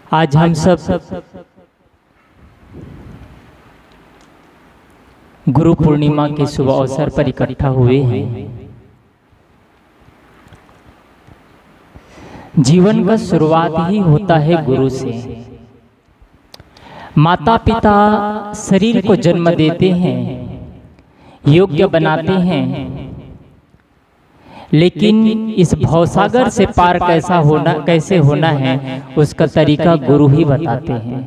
आज हम सब गुरु पूर्णिमा के शुभ अवसर पर इकट्ठा हुए हैं। जीवन का शुरुआत ही होता है गुरु से। माता पिता शरीर को जन्म देते हैं, योग्य बनाते हैं, लेकिन इस भवसागर से पार कैसे होना है उसका तरीका गुरु ही बताते हैं।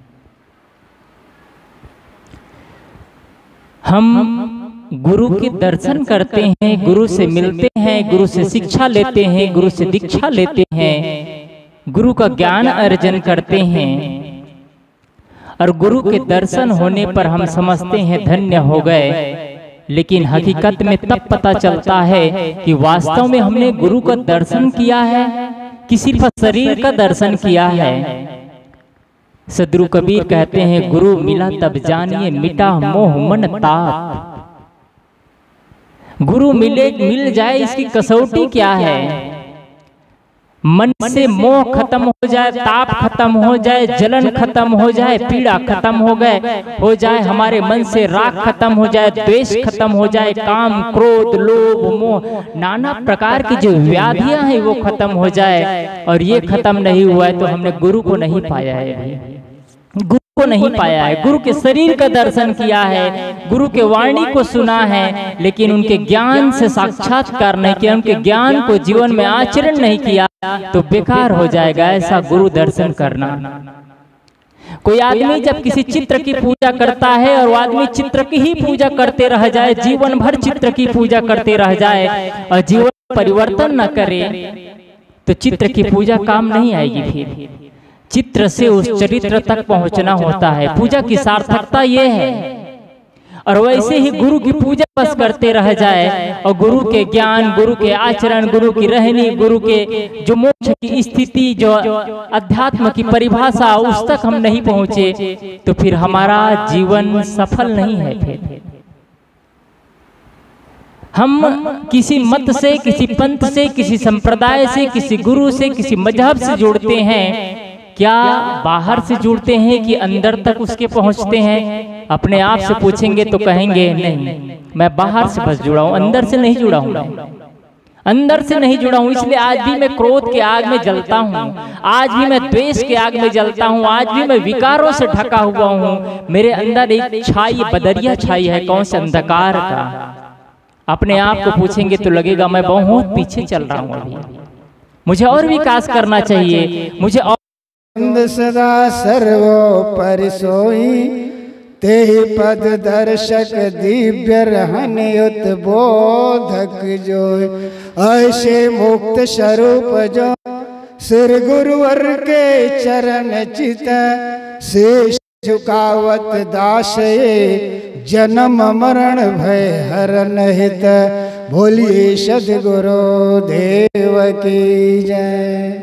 हम गुरु के दर्शन करते हैं, गुरु से मिलते हैं, गुरु से शिक्षा लेते हैं, गुरु से दीक्षा लेते हैं, गुरु का ज्ञान अर्जन करते हैं और गुरु के दर्शन होने पर हम समझते हैं धन्य हो गए। लेकिन हकीकत में तब पता चलता है कि वास्तव में हमने गुरु का दर्शन किया है कि सिर्फ शरीर का दर्शन किया है। सद्गुरु कबीर कहते हैं, गुरु मिला तब जानिए मिटा मोह मन ताप। गुरु मिल जाए इसकी कसौटी क्या है? मन से मोह खत्म हो जाए, ताप खत्म हो जाए, जलन खत्म हो जाए, पीड़ा खत्म हो जाए, हमारे मन से राग खत्म हो जाए, द्वेष खत्म हो जाए, काम क्रोध लोभ मोह नाना प्रकार की जो व्याधियां हैं वो खत्म हो जाए। और ये खत्म नहीं हुआ है तो हमने गुरु को नहीं पाया है, गुरु को नहीं पाया है। गुरु के शरीर का दर्शन किया है, गुरु के वाणी को सुना है, लेकिन उनके ज्ञान से साक्षात्कार नहीं किया, उनके ज्ञान को जीवन में आचरण नहीं किया तो बेकार हो जाएगा ऐसा गुरु दर्शन करना। कोई आदमी जब किसी चित्र की पूजा करता है और वो आदमी चित्र की ही पूजा करते रह जाए, जीवन भर चित्र की पूजा करते रह जाए और जीवन परिवर्तन न करे तो चित्र की पूजा काम नहीं आएगी। फिर चित्र से उस चरित्र तक पहुंचना होता है। पूजा की सार्थकता ये है। और वैसे ही गुरु की पूजा बस करते रह जाए और गुरु के ज्ञान, गुरु के आचरण, गुरु की रहनी, गुरु के जो मोक्ष की स्थिति, जो अध्यात्म की परिभाषा उस तक हम नहीं पहुंचे तो फिर हमारा जीवन सफल नहीं है। फिर हम किसी मत से, किसी पंथ से, किसी संप्रदाय से, किसी गुरु से, किसी मजहब से जुड़ते हैं, क्या बाहर से जुड़ते हैं कि अंदर तक उसके पहुंचते हैं? अपने आप से पूछेंगे तो कहेंगे नहीं, मैं बाहर से बस जुड़ा हूं, अंदर से नहीं जुड़ा हूं, अंदर से नहीं जुड़ा हूं। इसलिए आज भी मैं क्रोध के आग में जलता हूं, आज भी मैं द्वेष के आग में जलता हूं, आज भी मैं विकारों से ढका हुआ हूं। मेरे अंदर एक छाई, बदरिया छाई है, कौन से अंधकार का। अपने आप को पूछेंगे तो लगेगा मैं बहुत पीछे चल रहा हूं, अभी मुझे और विकास करना चाहिए, मुझे और सदा सर्वोपरि सोई तेहि पद दर्शक दिव्य रहन युत बोधक जो। ऐसे मुक्त स्वरूप जो सिर गुरुवर के चरण चित शेष झुकावत दास ये जन्म मरण भय हरन हित। बोलिए सद्गुरु देव की जय।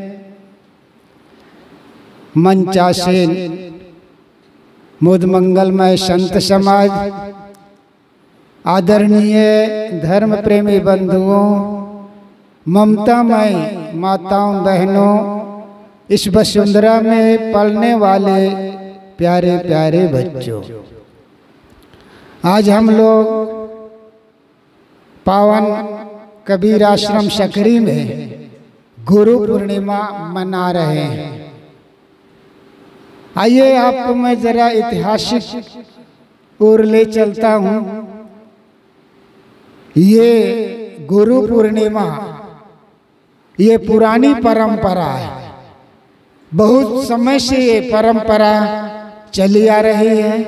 मंचासीन मुद मंगलमय संत समाज, आदरणीय धर्म प्रेमी बंधुओं, ममतामय माताओं बहनों, इस वसुंधरा में पलने वाले प्यारे प्यारे बच्चों, आज हम लोग पावन कबीर आश्रम सकरी में गुरु पूर्णिमा मना रहे हैं। आइए आपको मैं जरा ऐतिहासिक ओर ले चलता हूँ। ये गुरु पूर्णिमा ये पुरानी परंपरा है, बहुत समय से ये परंपरा चली आ रही है।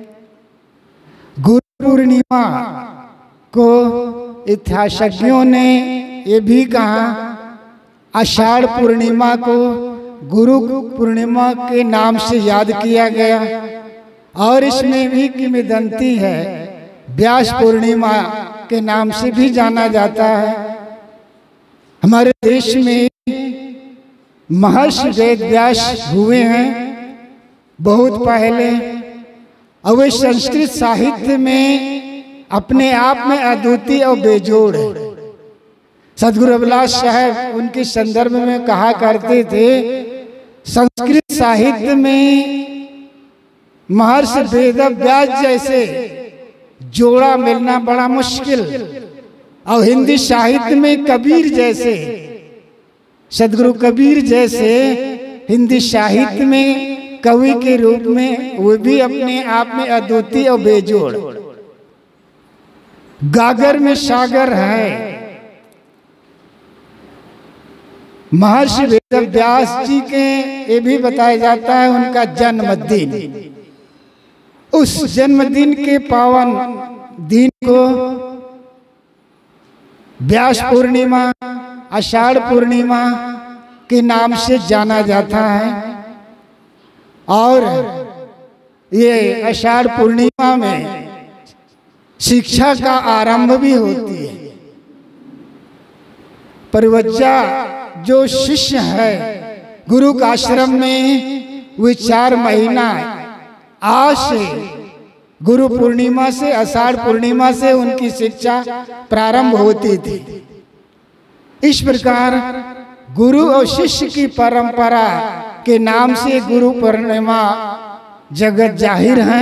गुरु पूर्णिमा को इतिहासज्ञों ने ये भी कहा, आषाढ़ पूर्णिमा को गुरु पूर्णिमा के नाम से याद किया गया। और इसमें भी किंवदंती है, व्यास पूर्णिमा के नाम से भी जाना जाता है। हमारे देश में महर्षि वेद व्यास हुए हैं बहुत पहले, और वे संस्कृत साहित्य में अपने आप में अद्वितीय और बेजोड़ है। सद्गुरु अभिलाष साहब उनके संदर्भ में कहा करते थे संस्कृत साहित्य में महर्षि वेदव्यास जैसे जोड़ा मिलना बड़ा मुश्किल, और हिंदी साहित्य में कबीर जैसे, सदगुरु कबीर जैसे हिंदी साहित्य में कवि के रूप में वो भी अपने आप में अद्वितीय और बेजोड़, गागर में सागर है। महर्षि वेदव्यास जी के ये भी बताया जाता है उनका जन्मदिन, उस जन्मदिन के पावन दिन को व्यास पूर्णिमा, आषाढ़ पूर्णिमा के नाम से जाना जाता है। और ये आषाढ़ पूर्णिमा में शिक्षा का आरंभ भी होती है। परिवज्जा जो शिष्य है गुरु का आश्रम में, वे 4 महीना आज से गुरु पूर्णिमा से, आषाढ़ पूर्णिमा से उनकी शिक्षा प्रारंभ होती थी। इस प्रकार गुरु और शिष्य की परंपरा के नाम से गुरु पूर्णिमा जगत जाहिर है।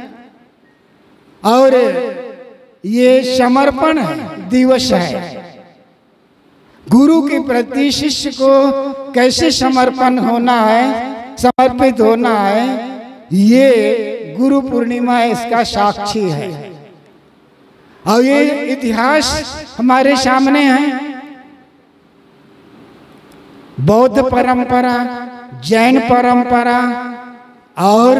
और ये समर्पण दिवस है। गुरु के प्रति शिष्य को कैसे समर्पण होना है, समर्पित होना है, ये गुरु पूर्णिमा इसका साक्षी है। और ये इतिहास हमारे सामने है। बौद्ध परंपरा, जैन परंपरा और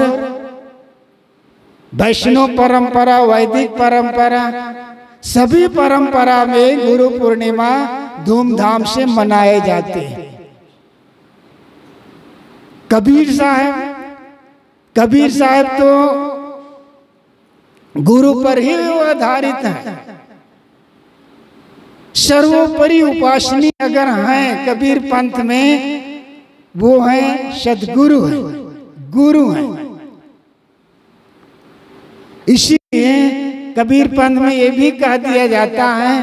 वैष्णव परंपरा, वैदिक परंपरा, सभी परंपरा में गुरु पूर्णिमा धूमधाम से मनाए जाते हैं। कबीर साहब तो गुरु पर ही आधारित है। सर्वोपरि उपासनी अगर हैं कबीर पंथ में, वो हैं सदगुरु हैं, गुरु हैं। इसीलिए कबीर पंथ में ये भी कह दिया जाता है,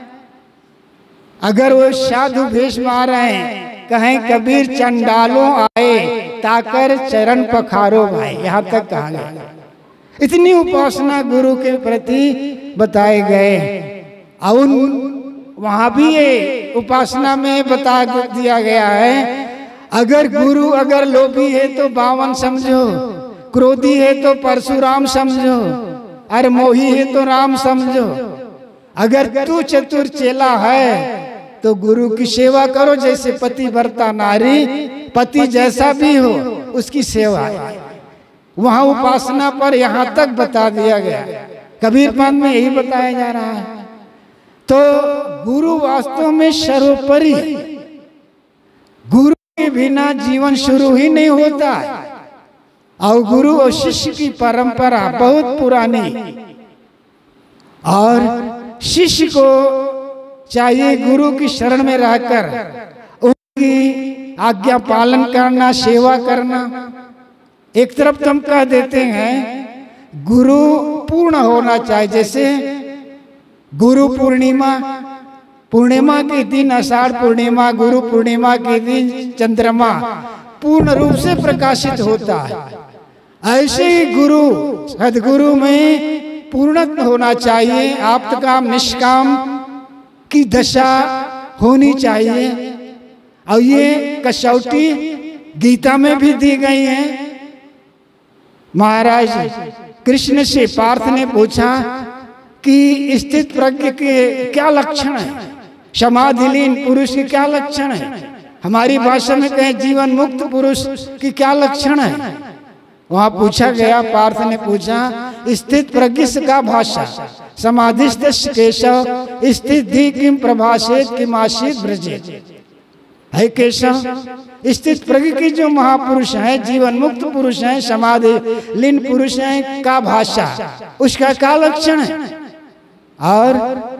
अगर वो साधु भेष में आ रहे हैं, कहें कबीर चंडालों आए ताकर चरण पखारो भाई, यहाँ तक कहा गया। इतनी उपासना गुरु के प्रति बताए गए। और वहां भी ये उपासना में बता दिया गया है, अगर गुरु अगर लोभी है तो बावन समझो, क्रोधी है तो परशुराम समझो, और मोही है तो राम समझो। अगर तू चतुर चेला है तो गुरु की सेवा करो, जैसे पति वर्ता नारी, पति जैसा भी हो उसकी सेवा। वहां उपासना पर यहाँ तक बता दिया गया। कबीर पंथ में यही बताया जा रहा है। तो गुरु वास्तव में सर्वोपरि, गुरु के बिना जीवन शुरू ही नहीं होता है। और गुरु और शिष्य की परंपरा बहुत पुरानी, और शिष्य को चाहिए गुरु की शरण में रहकर उनकी आज्ञा पालन करना, सेवा करना। एक तरफ तो हम कह देते हैं गुरु पूर्ण होना चाहिए, जैसे गुरु पूर्णिमा के दिन, आषाढ़ पूर्णिमा, गुरु पूर्णिमा के दिन चंद्रमा पूर्ण रूप से प्रकाशित होता है। ऐसे ही गुरु सदगुरु में पूर्णत्व होना चाहिए, आप्तकाम निष्काम की दशा होनी चाहिए। और ये कसौटी गीता में भी दी गई है। महाराज कृष्ण से पार्थ ने पूछा कि स्थित प्रज्ञ के क्या लक्षण है, समाधिलीन पुरुष के क्या लक्षण है, हमारी भाषा में कहें जीवन मुक्त पुरुष की क्या लक्षण है। वहां पूछा गया, पार्थ ने पूछा, स्थित प्रज्ञ का भाषा, समाधिस्थ केशव, स्थित धी किम प्रभाषेत किमाशीत ब्रजेत। है केशव, स्थित प्रज्ञ की जो महापुरुष है, जीवन मुक्त पुरुष है, समाधि लीन पुरुष है का भाषा, उसका क्या लक्षण है, और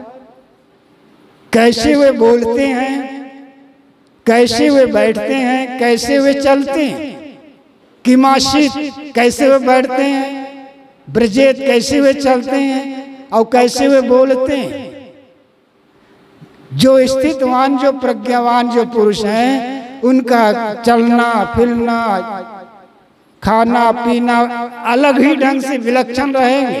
कैसे वे बोलते हैं, कैसे वे बैठते हैं, कैसे वे चलते हैं। किमाशित कैसे वे बैठते हैं, ब्रजेत कैसे वे चलते हैं, और कैसे वे बोलते हैं। जो स्थितवान, जो प्रज्ञावान जो पुरुष हैं, उनका चलना फिरना खाना पीना अलग ही ढंग से विलक्षण रहेंगे।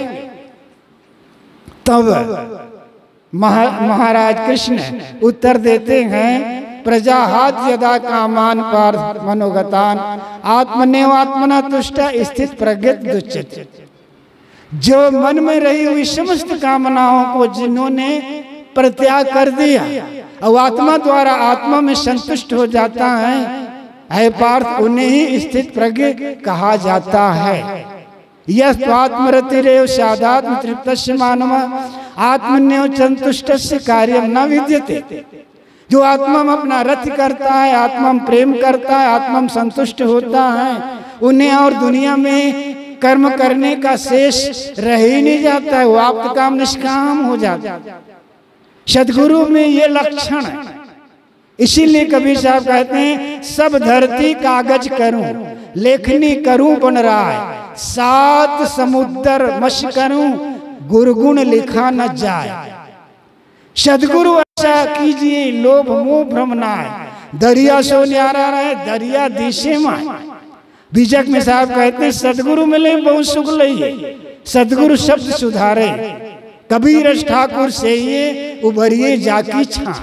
तब महाराज कृष्ण उत्तर देते हैं, प्रजाहात यदा कामान पार्थ मनोगतान आत्मनेव आत्मना तुष्ट स्थित प्रज्ञत दुच्चित। जो मन में रही हुई समस्त कामनाओं को जिन्होंने परित्याग कर दिया और आत्मा द्वारा आत्मा में संतुष्ट हो जाता है पार्थ, उन्हें ही स्थित प्रज्ञ कहा जाता है। यह आत्मरतिरेव साधात्म तृप्तस्य मानव आत्मन्यो संतुष्टस्य कार्यम न विद्यते। जो आत्मा में अपना रति करता है, आत्मा में प्रेम करता है, आत्मा में संतुष्ट होता है, उन्हें और दुनिया में कर्म करने का शेष रह ही नहीं जाता है, वो आप काम निष्काम हो जाता है। सद्गुरु में ये लक्षण है। इसीलिए कबीर साहब कहते हैं, सब धरती कागज करूं लेखनी करूं बन रहा है, 7 समुद्र मश करूं गुरगुण लिखा न जाए। सद्गुरु ऐसा कीजिए लोभ मोह भ्रम न आए, दरिया सो न्यारा रहे दरिया दिशे में। बीजक में साहब कहते हैं, सदगुरु मिले बहुत सुख लइए, सदगुरु शब्द सुधारे, कबीर ठाकुर से ये उभरिए जाकी छा।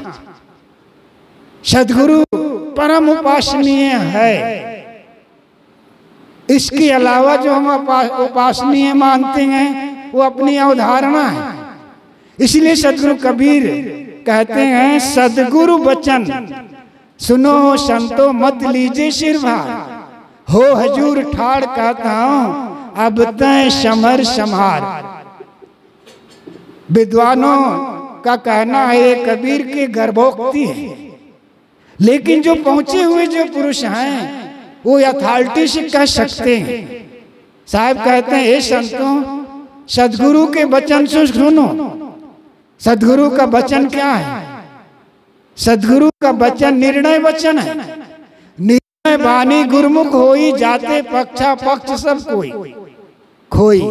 सदगुरु परम उपासनीय है। इसके अलावा जो हम उपासनीय मानते हैं वो अपनी अवधारणा है। इसलिए सदगुरु कबीर कहते हैं, सदगुरु वचन सुनो संतो मत लीजिए सिर भार, हो हजूर ठाड़ कहता हूं अब तय समर संहार। विद्वानों का कहना है ये कबीर की गर्भोक्ति है, लेकिन जो पहुंचे हुए जो पुरुष हैं वो अथॉरिटी से कह सकते हैं। साहब कहते हैं, हे संतों सदगुरु के वचन से सुनो। सदगुरु का वचन क्या है? सदगुरु का वचन निर्णय वचन है। निर्णय वाणी गुरमुख होई जाते पक्षा पक्ष सब कोई खोई।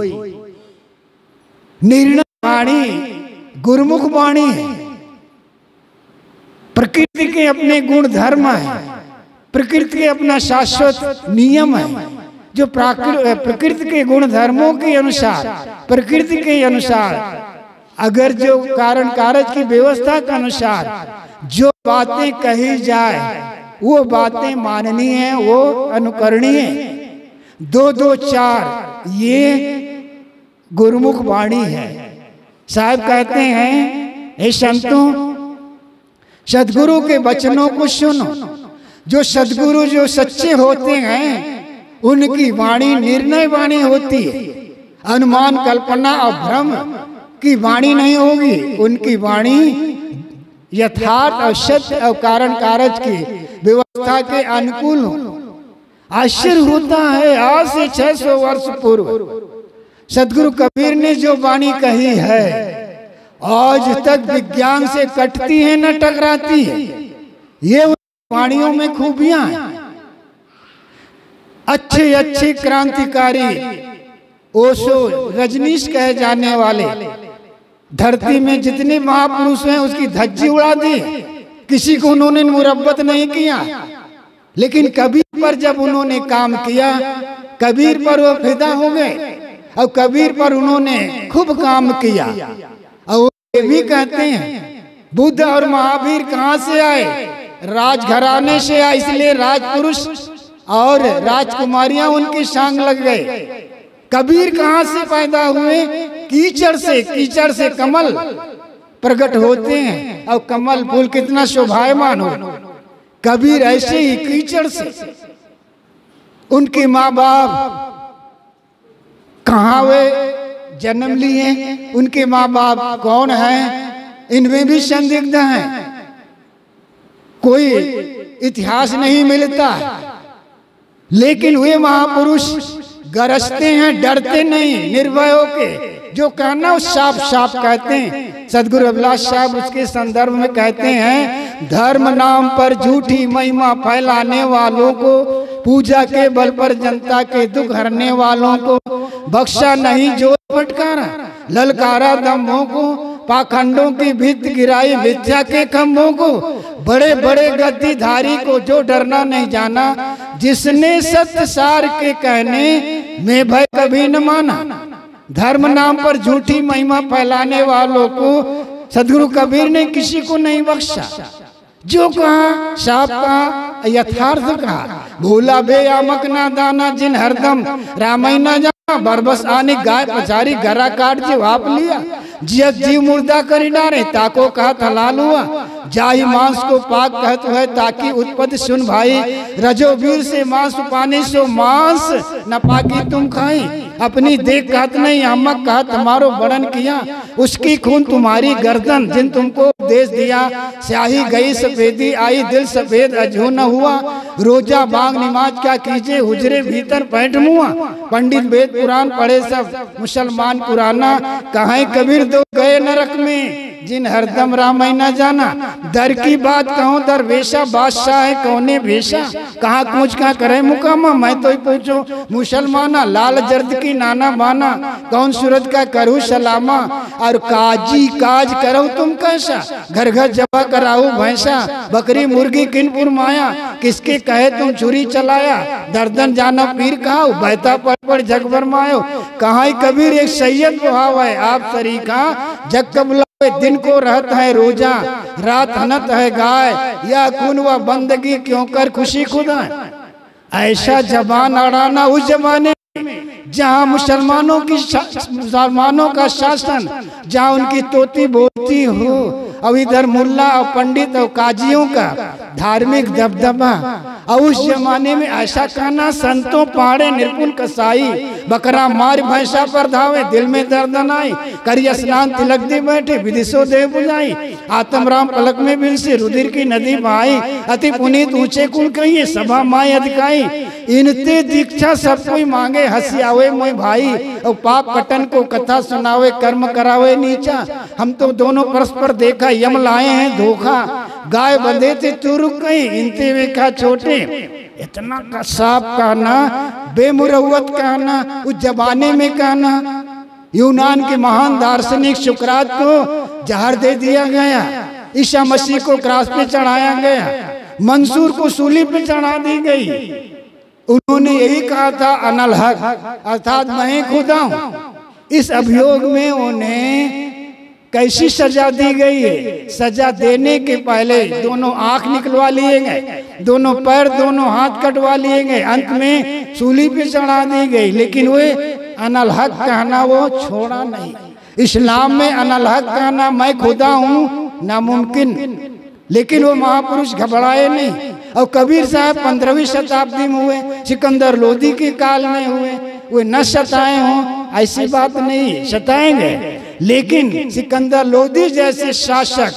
निर्णय वाणी गुरमुख वाणी है। प्रकृति के अपने गुण धर्म है, प्रकृति के अपना शाश्वत नियम है, जो प्रकृति के गुण धर्मों के अनुसार, प्रकृति के अनुसार, अगर जो कारण कारज की व्यवस्था के अनुसार जो बातें कही जाए वो बातें माननीय है, वो अनुकरणीय है। 2 2 4 ये गुरमुख वाणी है। साहब कहते हैं, हे संतों सदगुरु के वचनों को सुनो। जो सदगुरु जो सच्चे होते हैं उनकी वाणी निर्णय वाणी होती है। अनुमान कल्पना और भ्रम की वाणी नहीं होगी। उनकी वाणी यथार्थ और सत्य और कारण कारज की व्यवस्था के अनुकूल हो। आश्चर्य होता है, आज से 600 वर्ष पूर्व सदगुरु कबीर ने जो वाणी कही है आज तक विज्ञान से कटती है न टकराती है। ये वाणियों में खूबियां हैं। अच्छे अच्छे क्रांतिकारी ओशो रजनीश कहे जाने वाले धरती में जितने महापुरुष हैं उसकी धज्जी उड़ा दी। किसी को उन्होंने मुरब्बत नहीं किया, लेकिन कबीर पर जब उन्होंने काम किया कबीर पर वो फिदा हो गए और कबीर पर उन्होंने खूब काम किया। और ये भी कहते हैं बुद्ध और महावीर कहाँ से आए? राजघराने से आए, इसलिए राजपुरुष और राजकुमारियां उनके संग लग गए। कबीर कहाँ से पैदा हुए? कीचड़ से। कीचड़ से कमल प्रकट होते हैं और कमल फूल कितना शोभायमान हो। कबीर ऐसे ही कीचड़ से। उनके माँ बाप कहाँ वे जन्म लिए, उनके माँ बाप कौन हैं, इनमें भी संदिग्ध हैं। कोई इतिहास नहीं मिलता, लेकिन वे महापुरुष गरजते हैं, डरते नहीं, निर्भय होके जो कहना साफ साफ कहते हैं। सदगुरु अभिलाष साहब उसके संदर्भ में कहते हैं, धर्म नाम पर झूठी महिमा फैलाने वालों को, पूजा के बल पर जनता के दुख हरने वालों को बख्शा नहीं जो फटकारा, ललकारा दम्भों को, पाखंडों की भित्त गिराई मिथ्या के खंभों को, बड़े बड़े गद्दीधारी को जो डरना नहीं जाना, जिसने सत्य सार के कहने में भय कभी न माना। धर्म नाम पर झूठी महिमा फैलाने वालों को सदगुरु कबीर ने किसी को नहीं बख्शा। जो कहा साफ कहा, यथार्थ कहा। भूला बेआमक ना दाना, जिन हरदम रामाय ना जाना। बरबस आने गाय पचारी गरा काट जो आप लिया। जियत जीव मुर्दा करी डारे, ताको कहत हलाल हुआ। जाहि मांस को पाक कहत है, ताकि उत्पत्ति सुन भाई। रजो वीर से मांस पाने सो मांस न पाकी तुम खाई। अपनी देख कहत नहीं, अम्मक कहत हमारो बड़न किया। उसकी खून तुम्हारी गर्दन, जिन तुमको उपदेश दिया। स्याही गई सफेदी आई, दिल सफेद अजू न हुआ। रोजा बांग निमाज क्या कीजिए, हुजरे भीतर पैठ मुआ। पंडित वेद पुराण पढ़े सब मुसलमान पुराना। कहाँ कबीर दो गए नरक में, जिन हरदम रामाय न जाना। दर की बात कहूँ दरवेशा, बादशाह है कौने भेषा। कहाँ कूच कहाँ करे मुकामा, मैं तो ही पूछो मुसलमाना। लाल जर्द की नाना बाना, कौन सूरज का करूँ सलामा। और काजी काज करो तुम कैसा, घर घर जबा कराऊ भैंसा। बकरी मुर्गी किनपुर माया, किसके कहे तुम छुरी चलाया। दर्दन जाना पीर कहाऊ, बहता पड़ जग भर मायो। कहाँ कबीर एक सैयद बुहाव है, आप तरीका जग कबला। दिन को रहता है रोजा, रात हनत है गाय। या खून व बंदगी क्यों कर खुशी खुदा। ऐसा जबान अड़ाना उस जमाने जहाँ मुसलमानों का शासन, जहाँ उनकी तोती बोलती हो। अब इधर मुल्ला और पंडित और काजियों का धार्मिक दबदबा। और उस जमाने में ऐसा कहना, संतों पाड़े निर्पुण कसाई। बकरा मार भैंसा पर धावे, दिल में दर्द नाई। करी स्नान तिलक दे बैठे, विदिशो देव बुझाई। आत्म राम पलक में बिन से रुधिर की नदी बहाई। अति पुनीत ऊंचे कुल कहिए, सभा माई अधिकाई। इनते दीक्षा सब कोई मांगे, हंसियावे मोय भाई। और पाप कटन को कथा सुनावे, कर्म करावे नीचा। हम तो दोनों परस्पर देखा, यम लाए हैं धोखा। गाय बंधे थे तू रुक गई, इनते वेखा छोटे। इतना कसाब कहना, बेमुरवत कहना, उस जमाने में कहना। यूनान के महान दार्शनिक सुकरात को जहर दे दिया गया। ईसा मसीह को क्रॉस पे चढ़ाया गया। मंसूर को सूली पे चढ़ा दी गई। उन्होंने यही कहा था, अनल हक अर्थात मैं खुदा हूं। इस अभियोग में उन्हें कैसी सजा दी गई है। सजा देने के पहले दोनों आंख निकलवा लिए गए, दोनों पैर दोनों हाथ कटवा लिए गए, अंत में सूली पे चढ़ा दी गई। लेकिन वे अनल हक कहना वो छोड़ा नहीं। इस्लाम में अनल हक कहना, मैं खुदा हूँ, नामुमकिन। लेकिन वो महापुरुष घबराए नहीं। और कबीर साहब 15वीं शताब्दी में हुए, सिकंदर लोदी के काल में हुए। वे न सताए हों ऐसी बात नहीं, सताएंगे। लेकिन सिकंदर लोदी जैसे शासक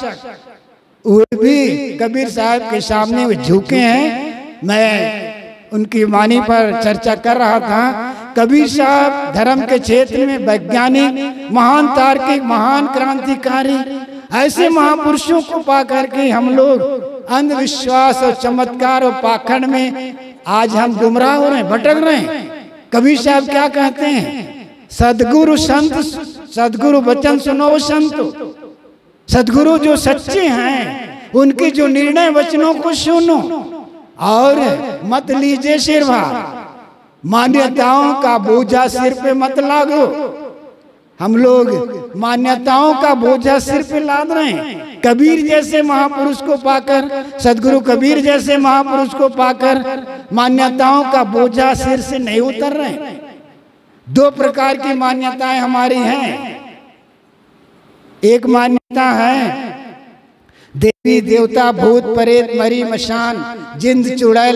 वे भी कबीर साहब के सामने वे झुके हैं। मैं उनकी वाणी पर चर्चा कर रहा था। कबीर साहब धर्म के क्षेत्र में वैज्ञानिक, महान तार्किक, महान क्रांतिकारी, ऐसे महापुरुषों को पा करके हम लोग अंधविश्वास और चमत्कार और पाखंड में आज हम गुमराह हो रहे हैं, भटक रहे हैं। कबीर साहब क्या कहते हैं, सदगुरु संत, सदगुरु वचन सुनो संतो। सदगुरु जो सच्चे हैं उनके जो निर्णय वचनों को सुनो और मत लीजिए सिरभार। मान्यताओं का बोझा सिर पे मत लागो। हम लोग मान्यताओं का बोझा सिर पे लाद रहे हैं। कबीर जैसे महापुरुष को पाकर, सदगुरु कबीर जैसे महापुरुष को पाकर मान्यताओं का बोझा सिर से नहीं उतर रहे। दो प्रकार की मान्यताएं हमारी हैं। एक मान्यता है देवी देवता, भूत प्रेत, मरी मशान, जिंद चुड़ैल,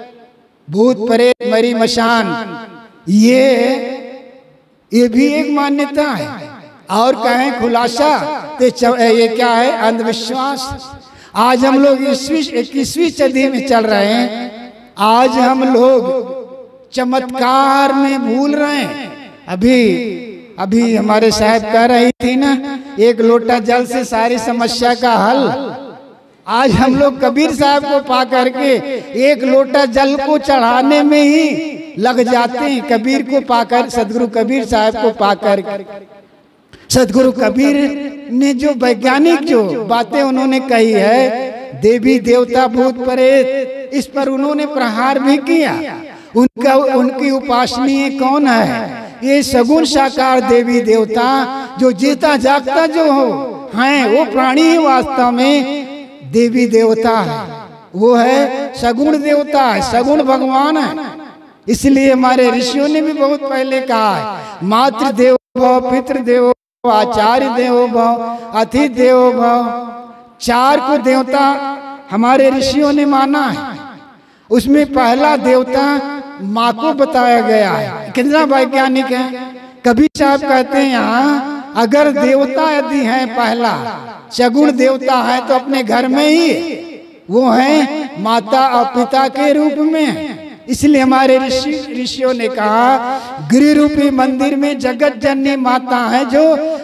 भूत प्रेत, मरी मशान, ये भी एक मान्यता है। और कहें खुलासा तो ये क्या है, अंधविश्वास। आज हम लोग 21वीं सदी में चल रहे हैं। आज हम लोग चमत्कार में भूल रहे हैं। अभी हमारे साहब कह रही थी ना, एक लोटा जल से सारी समस्या का हल। आज हम लोग कबीर साहब को पा करके एक लोटा जल को चढ़ाने में ही लग जाते हैं। कबीर को पाकर, सदगुरु कबीर साहब को पाकर, सदगुरु कबीर ने जो वैज्ञानिक जो बातें उन्होंने कही है, देवी देवता भूत प्रेत इस पर उन्होंने प्रहार भी किया। उनकी उपासनीय कौन है? ये सगुण साकार देवी देवता जो जीता जागता जो हो हैं, वो प्राणी ही वास्तव में देवी देवता है। वो है सगुण देवता है, सगुण भगवान है। इसलिए हमारे ऋषियों ने भी बहुत पहले कहा है, मातृ देवो भव, पितृ देवो भव, आचार्य देवो भव, अतिथि देवो भव। 4 को देवता हमारे ऋषियों ने माना है। उसमें पहला देवता माँ को बताया गया है। कितना वैज्ञानिक है। कबीर साहब कहते हैं यहाँ अगर देवता यदि है पहला सगुण देवता है तो अपने घर में ही वो है माता और पिता के रूप में। इसलिए हमारे ऋषियों ने कहा गृह रूपी मंदिर में जगत जननी माता है जो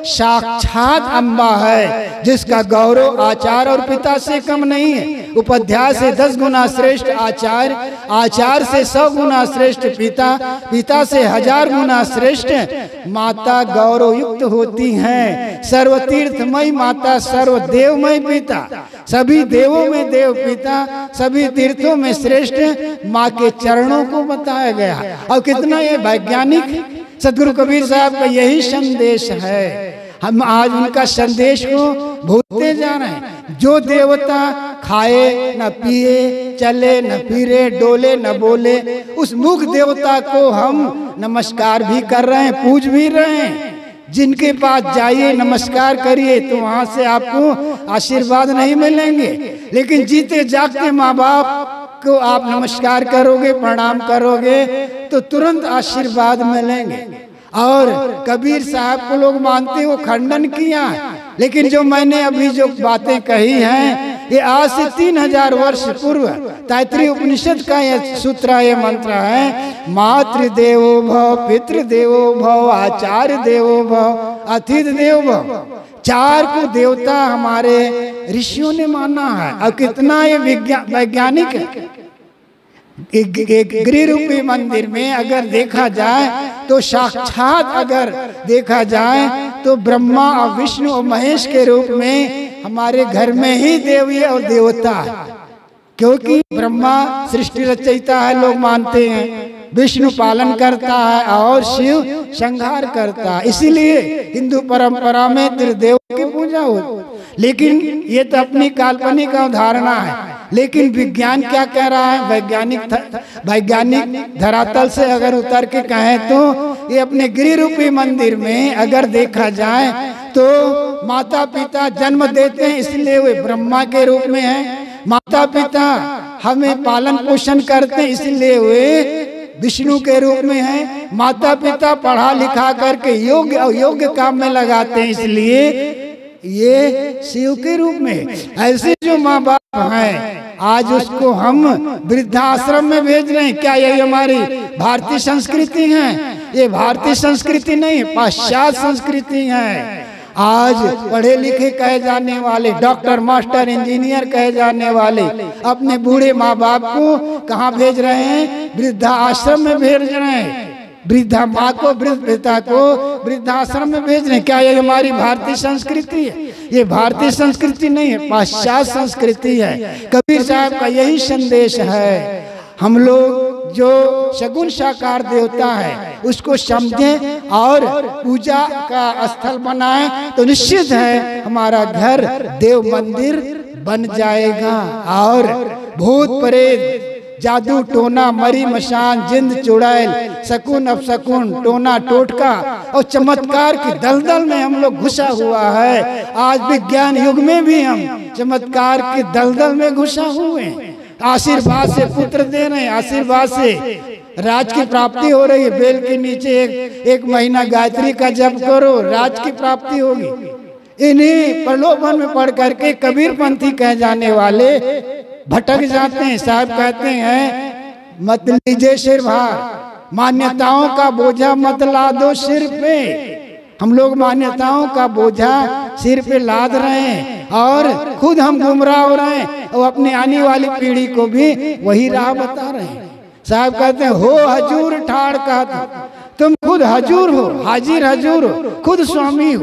साक्षात अम्बा है, जिसका गौरव आचार और पिता से कम नहीं है। उपाध्याय से 10 गुना श्रेष्ठ आचार्य, आचार्य से 100 गुना श्रेष्ठ पिता, पिता से 1000 गुना श्रेष्ठ माता गौरव युक्त होती हैं। सर्वतीर्थमयी माता, सर्वदेवमय पिता, सभी देवों में देव पिता, सभी तीर्थों में श्रेष्ठ माँ के चरणों को बताया गया। और कितना ये वैज्ञानिक सदगुरु कबीर साहब का यही संदेश है। हम आज उनका संदेश को भूलते जा रहे हैं। जो देवता खाए न पिए, चले न फिरे, डोले न बोले, उस मुख देवता को हम नमस्कार भी कर रहे हैं, पूज भी रहे हैं। जिनके पास जाइए नमस्कार करिए तो वहां से आपको आशीर्वाद नहीं मिलेंगे, लेकिन जीते जागते माँ बाप को आप नमस्कार करोगे, प्रणाम करोगे तो तुरंत आशीर्वाद मिलेंगे। और कबीर साहब को लोग मानते वो खंडन किया, लेकिन जो मैंने अभी जो बातें कही हैं ये आज से 3000 वर्ष पूर्व तैत्तिरीय उपनिषद का ये सूत्र, ये मंत्र है, मातृ देवो भव, पितृ देवो भव, आचार्य देवो भव, अतिथि देवो भव। 4 को देवता हमारे ऋषियों ने माना है। और कितना ये वैज्ञानिक है। एक गृह रूपी मंदिर में अगर देखा जाए तो साक्षात अगर देखा जाए तो ब्रह्मा और विष्णु और महेश के रूप में हमारे घर में ही देवी और देवता है। क्योंकि ब्रह्मा सृष्टि रचयिता है, लोग मानते हैं, विष्णु पालन करता है और शिव संहार करता है। इसीलिए हिंदू परंपरा में त्रिदेव की पूजा होती। लेकिन ये तो अपनी काल्पनिक अवधारणा है, लेकिन विज्ञान क्या कह रहा है? वैज्ञानिक धरातल से अगर उतर के कहें तो ये अपने गृह रूपी मंदिर में अगर देखा जाए तो माता पिता जन्म देते हैं, इसलिए वे ब्रह्मा के रूप में हैं। माता पिता हमें पालन पोषण करते हैं, इसलिए वे विष्णु के रूप में हैं। माता पिता पढ़ा लिखा करके योग्य अयोग्य काम में लगाते हैं, इसलिए ये शिव के रूप में। ऐसे जो माँ बाप हैं आज उसको हम वृद्धाश्रम में भेज रहे हैं। क्या ये हमारी भारतीय संस्कृति है? ये भारतीय संस्कृति नहीं, पाश्चात्य संस्कृति है। आज पढ़े लिखे कहे जाने वाले, डॉक्टर मास्टर इंजीनियर कहे जाने वाले अपने बूढ़े माँ बाप को कहाँ भेज रहे हैं? वृद्धाश्रम में भेज रहे हैं। वृद्धा माँ को, वृद्ध पिता को वृद्धाश्रम में भेज रहे हैं। क्या ये हमारी भारतीय संस्कृति है? ये भारतीय संस्कृति नहीं है, पाश्चात्य संस्कृति है। कबीर साहब का यही संदेश है। हम लोग जो सगुण साकार देवता है उसको समझें और पूजा का स्थल बनाएं तो निश्चित है हमारा घर देव मंदिर बन जाएगा। और भूत प्रेत, जादू टोना, मरी मशान, जिंद चुड़ैल, शकुन अपशकुन, टोना टोटका और चमत्कार की दलदल में हम लोग घुसा हुआ है। आज विज्ञान युग में भी हम चमत्कार की दलदल में घुसा हुए हैं। आशीर्वाद से पुत्र दे रहे हैं, आशीर्वाद से राज की प्राप्ति हो रही है। बेल के नीचे एक महीना गायत्री का जप करो, राज की प्राप्ति होगी। इन्हीं प्रलोभन में पढ़ करके कबीर पंथी कह जाने वाले भटक जाते हैं। साहब कहते हैं मत लीजिए सिर भार, मान्यताओं का बोझा मत ला दो सिर पे। हम लोग मान्यताओं का बोझा सिर पे लाद रहे हैं और खुद हम गुमराह हो रहे हैं और अपने आने वाली पीढ़ी को भी वही राह बता रहे हैं। साहब कहते हैं हो हजूर ठाड़ कहता, तुम खुद हजूर हो, हाजिर हजूर हो, खुद स्वामी हो।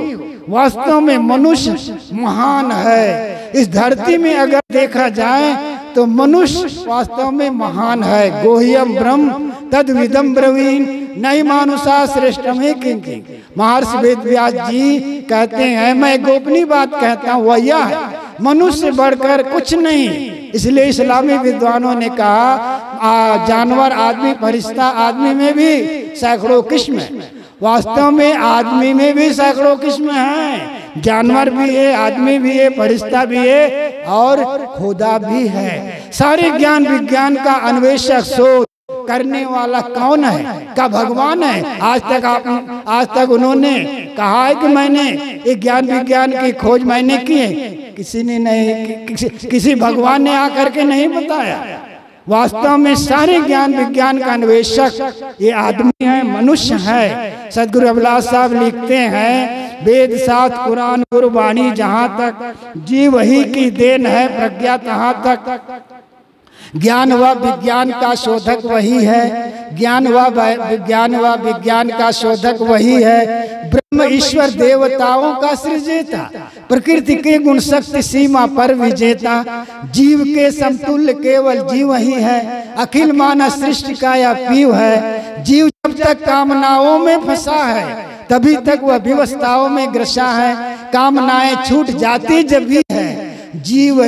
वास्तव में मनुष्य महान है। इस धरती में अगर देखा जाए तो मनुष्य वास्तव में महान है। गोह्यम ब्रह्म तद विदम ब्रवीण नहीं मानुषा श्रेष्ठ में किंकी। महर्षि वेदव्यास जी कहते हैं, मैं गोपनीय बात कहता हूँ, वह यह है मनुष्य से बढ़कर कुछ नहीं। इसलिए इस्लामी विद्वानों ने कहा जानवर आदमी फरिश्ता आदमी में भी सैकड़ों किस्म है। वास्तव में आदमी में भी सैकड़ों किस्म हैं। जानवर भी है, आदमी भी है, फरिश्ता भी है और खुदा भी है। सारे ज्ञान विज्ञान का अन्वेषक शोध करने वाला कौन है? का भगवान है। आज तक उन्होंने कहा है कि मैंने एक ज्ञान विज्ञान की खोज मैंने की है, किसी ने नहीं, किसी भगवान ने आकर के नहीं बताया। वास्तव में सारे ज्ञान विज्ञान का अन्वेषक ये आदमी है, मनुष्य है। सदगुरु अभिलाष साहब लिखते हैं, वेद शास्त्र कुरान गुरबाणी जहाँ तक जीव वही की देन है, प्रज्ञा तहाँ तक ज्ञान व विज्ञान का शोधक वही है। ज्ञान व विज्ञान का शोधक वही है। ब्रह्म ईश्वर देवताओं का सृजेता, प्रकृति के गुण शक्ति सीमा पर विजेता। जीव के समतुल्य केवल जीव ही है, अखिल मानव सृष्टि का यह पीव है। जीव जब तक कामनाओं में फंसा है तभी तक वह विवस्ताओं में ग्रसा है। कामनाएं छूट जाती जब भी है, जीव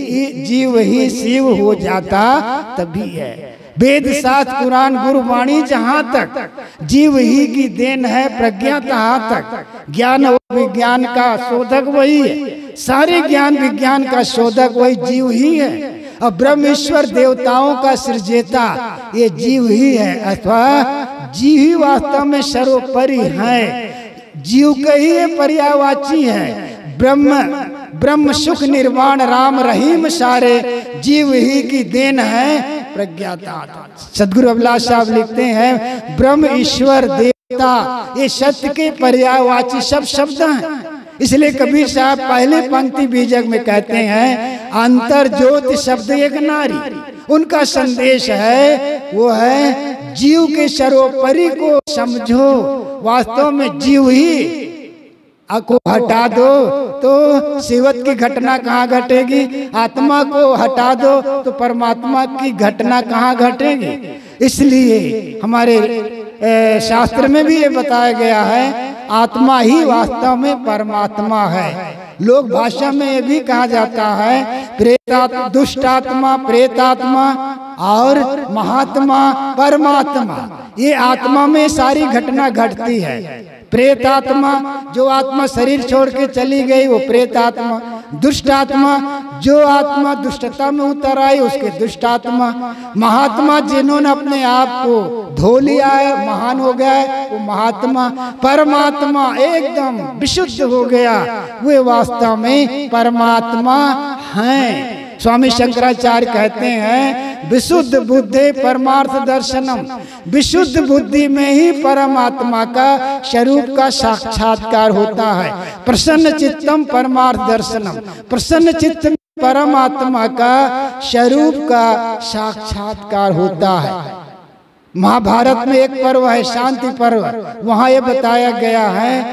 ही शिव हो जाता तभी है। वेद शास्त्र कुरान गुरबाणी जहाँ तक जीव ही की देन है, प्रज्ञा तहाँ तक ज्ञान और विज्ञान का शोधक वही है। सारे ज्ञान विज्ञान का शोधक वही जीव ही है। और ब्रह्मेश्वर देवताओं का सृजेता ये जीव ही है, अथवा जीव ही वास्तव में सर्वोपरि है। जीव का ही ये पर्यायवाची है। ब्रह्म सुख निर्वाण राम रहीम सारे जीव ही की देन है, प्रज्ञाता। सदगुरु अभिलाष साहब लिखते हैं, ब्रह्म ईश्वर देवता ये सत्य के पर्यायवाची सब शब्द हैं। इसलिए कबीर साहब पहले पंक्ति बीजक में कहते हैं, अंतर ज्योति शब्द एक नारी। उनका संदेश है वो है जीव के सर्वोपरि को समझो। वास्तव में जीव ही को हटा दो तो शिवत की घटना कहाँ घटेगी, आत्मा को हटा दो तो परमात्मा की घटना कहाँ घटेगी। इसलिए हमारे शास्त्र में भी ये बताया गया है, आत्मा ही वास्तव में परमात्मा है। लोक भाषा में ये भी कहा जाता है, प्रेतात्मा, दुष्टात्मा, प्रेतात्मा और महात्मा परमात्मा। ये आत्मा में सारी घटना घटती है। प्रेतात्मा जो आत्मा शरीर छोड़ के चली गई वो प्रेतात्मा। दुष्टात्मा जो आत्मा दुष्टता में उतर आई उसके दुष्टात्मा। महात्मा जिन्होंने अपने आप को धो लिया है, महान हो गया है, वो महात्मा। परमात्मा एकदम विशुद्ध हो गया, वे वास्तव में परमात्मा हैं। स्वामी शंकराचार्य कहते हैं, विशुद्ध बुद्धि परमार्थ दर्शनम। विशुद्ध बुद्धि में ही परमात्मा का स्वरूप का साक्षात्कार होता है। प्रसन्न चित्तम परमार्थ दर्शनम। प्रसन्न चित्त में परमात्मा का स्वरूप का साक्षात्कार होता है। महाभारत में एक पर्व है शांति पर्व, वहाँ ये बताया गया है,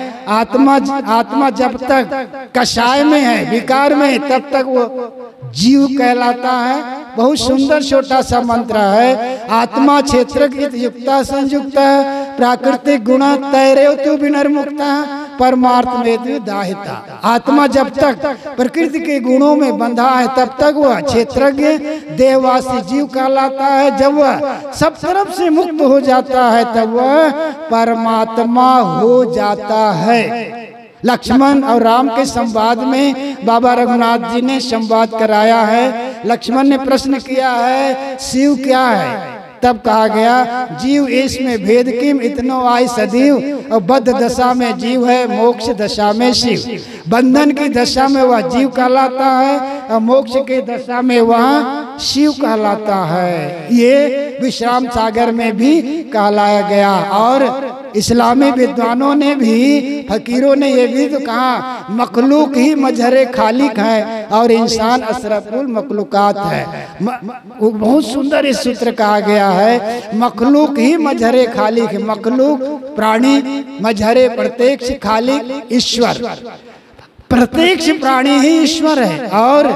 आत्मा जब तक कषाय में है, विकार में है, तब तक वो जीव कहलाता है। बहुत सुंदर छोटा सा मंत्र है, आत्मा क्षेत्र युक्ता संयुक्त प्राकृतिक गुण तैरे तु विनिर्मुक्ता परमार्थ में दाहिता। आत्मा जब तक प्रकृति के गुणों में बंधा है तब तक वह क्षेत्रज्ञ देववासी जीव कहलाता है। जब वह सब तरफ से मुक्त हो जाता है तब वह परमात्मा हो जाता है। लक्ष्मण और राम के संवाद में बाबा रघुनाथ जी ने संवाद कराया है। लक्ष्मण ने प्रश्न किया है, शिव क्या है? तब कहा गया, जीव इसमें भेद किम इतनो आई सदैव। और बद्ध दशा में जीव है, मोक्ष दशा में शिव। बंधन की दशा में वह जीव कहलाता है और मोक्ष की दशा में वह शिव कहलाता है। ये विश्राम सागर में भी कहलाया गया। और इस्लामी विद्वानों ने भी, फकीरों ने ये भी तो कहा, मखलूक ही मजहर खालिक है और इंसान अशरफुल मखलूकात है। वो बहुत सुंदर इस सूत्र कहा गया है, मखलूक ही मजहर खालिक है। मखलूक प्राणी, मजहर प्रत्यक्ष खालिक ईश्वर। प्रत्यक्ष प्राणी ही ईश्वर है और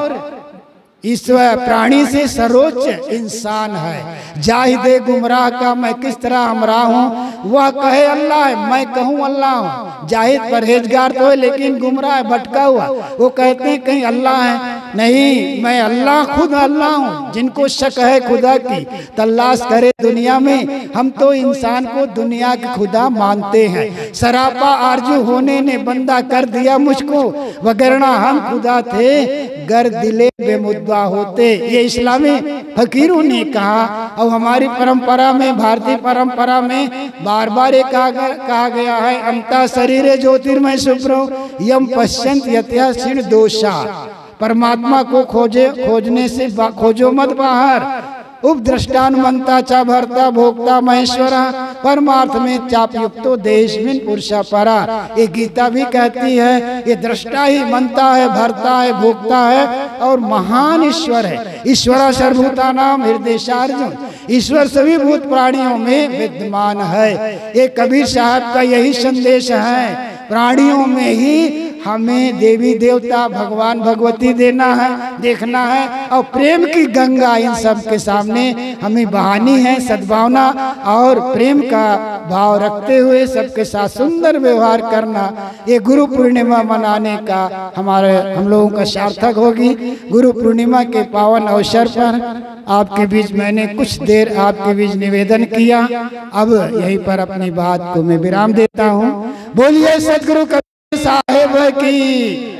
ईश्वर प्राणी से सर्वोच्च इंसान है। जाहिदे गुमराह का मैं किस तरह हमरा हूँ, वह कहे अल्लाह है, मैं कहूँ अल्लाह हूँ। जाहिद परहेजगार तो है लेकिन गुमराह है, भटका हुआ। वो कहते हैं कहीं अल्लाह है, नहीं, मैं अल्लाह खुद अल्लाह हूँ। जिनको शक है खुदा की तलाश करे दुनिया में, हम तो इंसान को दुनिया की खुदा मानते हैं। सरापा आरजू होने ने बंदा कर दिया मुझको, वगरना हम खुदा थे गर दिले बेमुद्दा होते। ये इस्लामी फकीरों ने कहा। और हमारी परंपरा में, भारतीय परंपरा में बार बार ये कहा गया है, अंता शरीर ज्योतिर्मय शुभ्रो यम पश्यंत यत्या क्षीण दोषा। परमात्मा को खोजने से खोजो मत बाहर। उपद्रष्टान मनता चा भरता भोक्ता महेश्वरा, परमार्थ में चापयुक्तो देशमिन पुरुषा परा। ये गीता भी कहती है, ये दृष्टा ही मनता है, भरता है, भोक्ता है और महान ईश्वर है। ईश्वरा सर्वभूता नाम हृदयशार्जुन, ईश्वर सभी भूत प्राणियों में विद्यमान है। ये कबीर साहब का यही संदेश है, प्राणियों में ही हमें देवी देवता भगवान भगवती देखना है और प्रेम की गंगा इन सब के सामने हमें बहानी है। सद्भावना और प्रेम का भाव रखते हुए सबके साथ सुंदर व्यवहार करना, ये गुरु पूर्णिमा मनाने का हम लोगों का सार्थक होगी। गुरु पूर्णिमा के पावन अवसर पर आपके बीच मैंने कुछ देर आपके बीच निवेदन किया। अब यहीं पर अपनी बात को मैं विराम देता हूँ। बोलिए सदगुरु साहेब की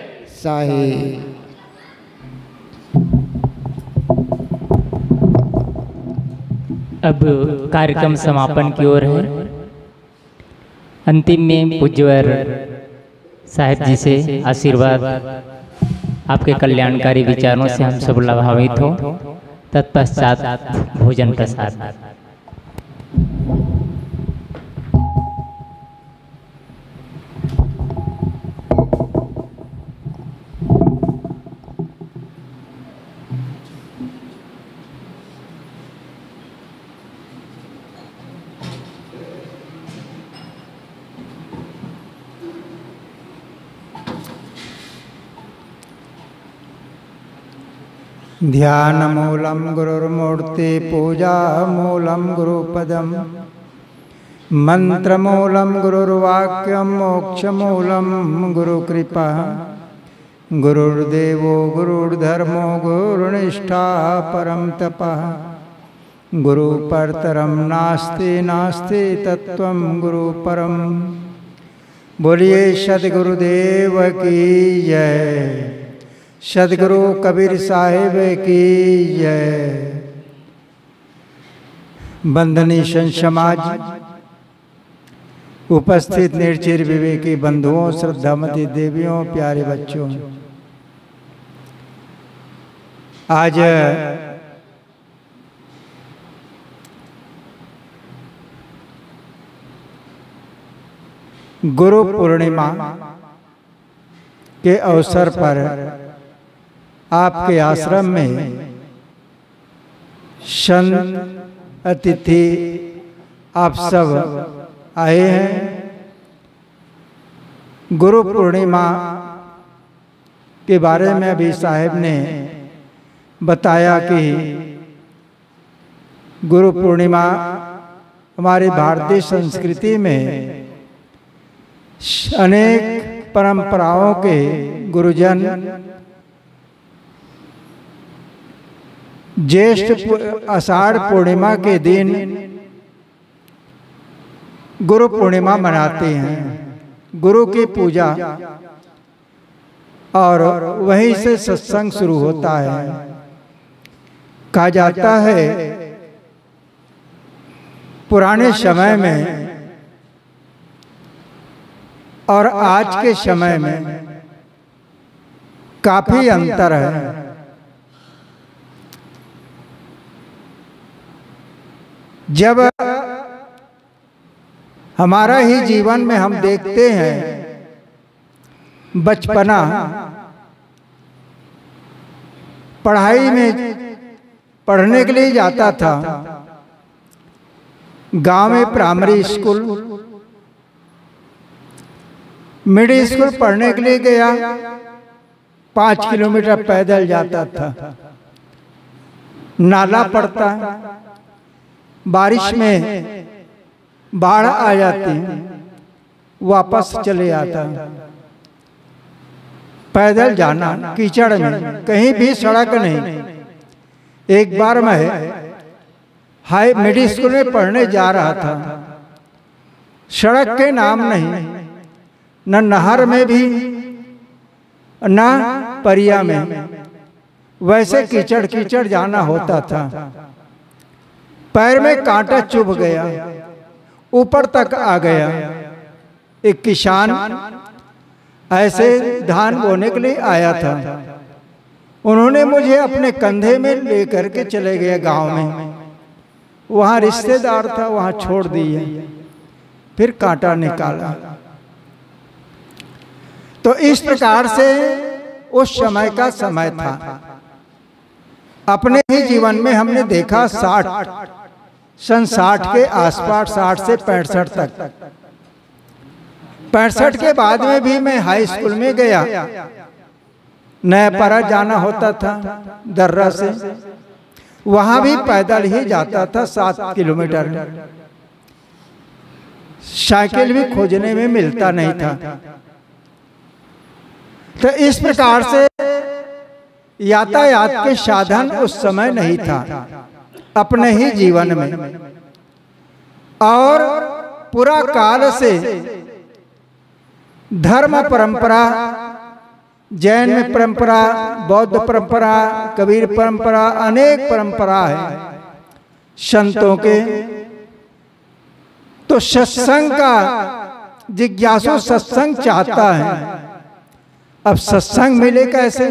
साहेब। अब कार्यक्रम समापन की ओर है। अंतिम में पूज्यवर साहेब जी से आशीर्वाद, आपके कल्याणकारी विचारों से हम सब लाभान्वित हो। तत्पश्चात भोजन प्रसाद। ध्यान मूलम गुरुर्मूर्ति पूजा मूलम गुरुपदम मंत्र मूलम गुरुर्वाक्यम मोक्ष मूलम गुरुकृपा गुरुर्देवो गुरुर्धर्मो गुरुनिष्ठा परम तपः गुरु परतरम नास्ति नास्ति तत्वं गुरु परम। बोलिए सद्गुरुदेव की जय। सद्गुरु कबीर साहिब की जय। बंधनी संत समाज, उपस्थित निर्चिर विवेकी बंधुओं, श्रद्धामती देवियों, प्यारे बच्चों, आज गुरु पूर्णिमा के अवसर पर आपके आश्रम में संत अतिथि आप सब आए हैं। गुरु पूर्णिमा के बारे में अभी साहब ने बताया कि गुरु पूर्णिमा हमारी भारतीय संस्कृति में अनेक परंपराओं के गुरुजन ज्येष्ठ आषाढ़ पूर्णिमा के दिन गुरु पूर्णिमा मनाते हैं। गुरु की पूजा और वहीं से सत्संग शुरू होता है। कहा जाता है पुराने समय में और आज के समय में काफी अंतर है। जब हमारा ही जीवन में हम देखते हैं, बचपना पढ़ाई में पढ़ने के लिए जाता था। गांव में प्राइमरी स्कूल, मिडिल स्कूल पढ़ने के लिए गया, 5 किलोमीटर पैदल जाता था। नाला पड़ता, बारिश में बाढ़ आ जाती, वापस चले आता। पैदल जाना कीचड़ में, कहीं भी सड़क नहीं। एक बार मैं मिडिल स्कूल में पढ़ने जा रहा था, सड़क के नाम नहीं, न नहर में भी न परिया में, वैसे कीचड़ कीचड़ जाना होता था। पैर में कांटा चुभ गया, ऊपर तक आ गया। एक किसान ऐसे धान बोने के लिए आया था, उन्होंने मुझे अपने कंधे में लेकर के चले गए गांव में। वहां रिश्तेदार था, वहां छोड़ दिए, फिर कांटा निकाला। तो इस प्रकार से उस समय का समय था। अपने ही जीवन में हमने देखा 60 के आसपास, 60 से 65 तक। 65 के बाद में भी मैं हाई स्कूल में गया। नयापाड़ा जाना होता था दर्रा से, वहां भी पैदल ही जाता था 7 किलोमीटर। साइकिल भी खोजने में मिलता नहीं था। तो इस प्रकार से यातायात के साधन उस समय नहीं था अपने ही जीवन में। और पूरा काल से धर्म परंपरा, जैन में परंपरा, बौद्ध परंपरा, कबीर परंपरा, अनेक परंपरा है संतों के। तो सत्संग का जिज्ञासु सत्संग चाहता है। अब सत्संग मिले कैसे?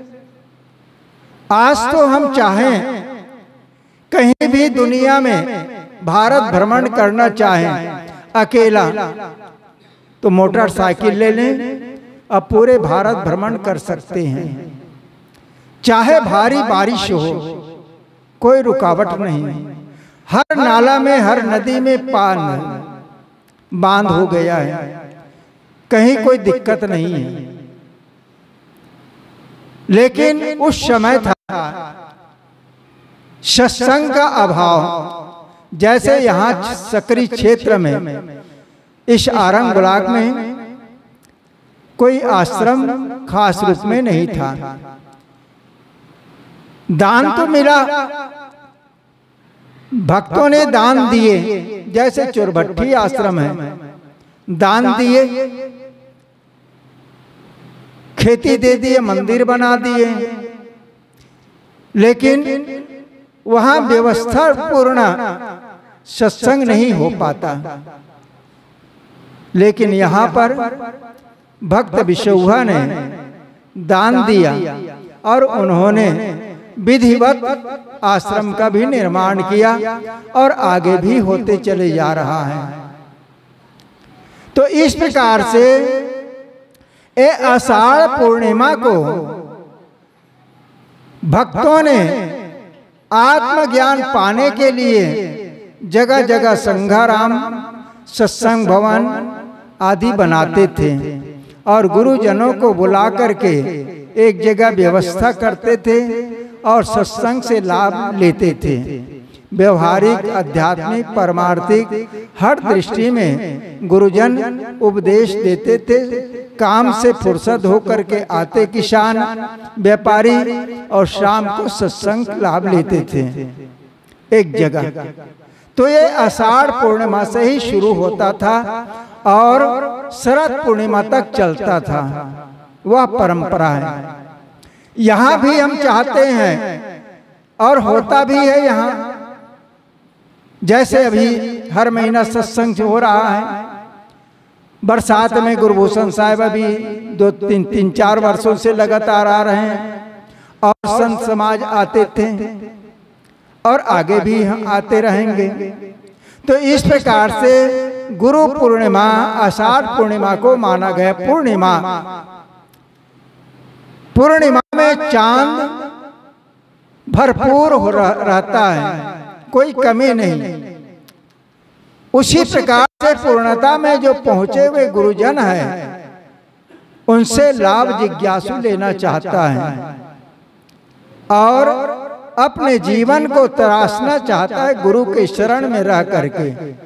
आज तो हम चाहें कहीं भी दुनिया में भारत भ्रमण करना चाहें अकेला, तो मोटरसाइकिल ले लें, अब पूरे भारत भ्रमण कर सकते हैं। चाहे भारी बारिश हो, कोई रुकावट नहीं। हर नाला में, हर नदी में बांध हो गया है, कहीं कोई दिक्कत नहीं है। लेकिन उस समय था सत्संग का अभाव। जैसे यहाँ सकरी क्षेत्र में, इस आरंग ब्लॉक में कोई आश्रम खास रूप में नहीं था। दान तो मिला, भक्तों ने दान दिए। जैसे चोरभट्टी आश्रम है, दान दिए, खेती दे दिए, मंदिर बना दिए। लेकिन वहां व्यवस्था पूर्ण सत्संग नहीं हो पाता। लेकिन यहाँ पर भक्त विशुहा ने दान दिया और उन्होंने विधिवत आश्रम का भी निर्माण किया और आगे भी होते चले जा रहा है। तो इस प्रकार से ये आषाढ़ पूर्णिमा को भक्तों ने आत्मज्ञान पाने के लिए जगह जगह संघाराम, सत्संग भवन आदि बनाते थे और गुरुजनों को बुला करके एक जगह व्यवस्था करते थे और सत्संग से लाभ लेते थे। व्यवहारिक, आध्यात्मिक, परमार्थिक हर दृष्टि में गुरुजन उपदेश देते थे। काम से फुर्सत होकर के आते किसान, व्यापारी और शाम को सत्संग लाभ लेते थे एक जगह। तो ये आषाढ़ पूर्णिमा से ही शुरू होता था और शरद पूर्णिमा तक चलता था। वह परंपरा है। यहाँ भी हम चाहते हैं और होता भी है यहाँ। जैसे अभी हर महीना सत्संग हो रहा है। बरसात में गुरभूषण साहब अभी 2-3-4 वर्षों से लगातार आ रहे हैं और संत समाज आते थे और आगे भी हम आते रहेंगे। तो इस प्रकार से गुरु पूर्णिमा आषाढ़ पूर्णिमा को माना गया। पूर्णिमा में चांद भरपूर हो रहता है, कोई कमी नहीं। उसी प्रकार से पूर्णता में जो पहुंचे हुए गुरुजन हैं, उनसे लाभ जिज्ञासु लेना चाहता है और अपने जीवन को तराशना चाहता है गुरु के शरण में रह करके।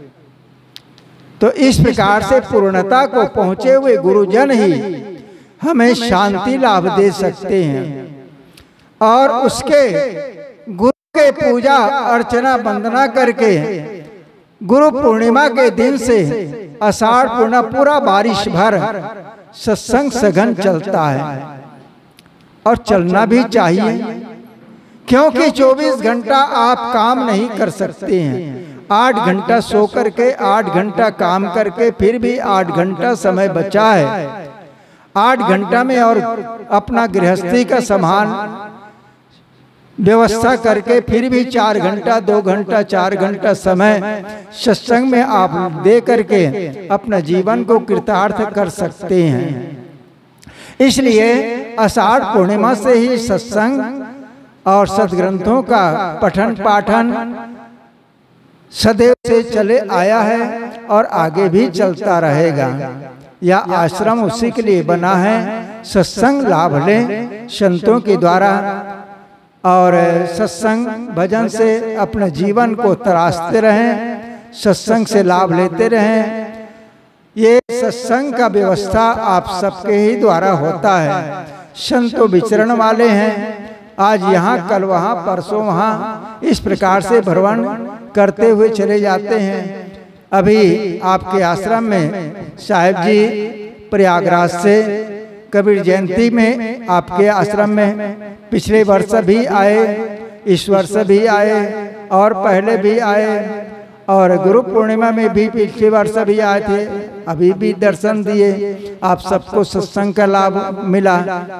तो इस प्रकार से पूर्णता को पहुंचे हुए गुरुजन ही हमें शांति लाभ दे सकते हैं। और उसके गुरु के पूजा अर्चना वंदना करके गुरु पूर्णिमा के दिन से आषाढ़ पूर्णिमा पूरा बारिश भर सत्संग सघन चलता है और चलना भी चाहिए, क्योंकि 24 घंटा आप काम नहीं कर सकते हैं। 8 घंटा सो करके 8 घंटा काम करके फिर भी 8 घंटा समय बचा है। 8 घंटा में और अपना गृहस्थी का सामान व्यवस्था करके फिर भी 4 घंटा 2 घंटा 4 घंटा समय सत्संग में आप दे करके अपना जीवन को कृतार्थ कर सकते हैं। इसलिए आषाढ़ पूर्णिमा से ही सत्संग और सद्ग्रंथों का पठन पाठन सदैव से चले आया है और आगे भी चलता रहेगा। यह आश्रम उसी के लिए बना है, सत्संग लाभ लें संतों के द्वारा और सत्संग भजन से अपने जीवन को तराशते रहें, सत्संग से लाभ लेते रहें। ये सत्संग का व्यवस्था आप सबके ही द्वारा होता है। संतों विचरण वाले हैं, आज यहाँ कल वहाँ परसों वहाँ, इस प्रकार से भ्रमण करते हुए चले जाते हैं। अभी आपके आश्रम में साहिब जी प्रयागराज से कबीर जयंती में आपके आश्रम में पिछले वर्ष भी आए, इस वर्ष भी आए और पहले भी आए और गुरु पूर्णिमा में भी पिछले वर्ष भी आए थे। अभी भी दर्शन दिए, आप सबको सत्संग का लाभ मिला।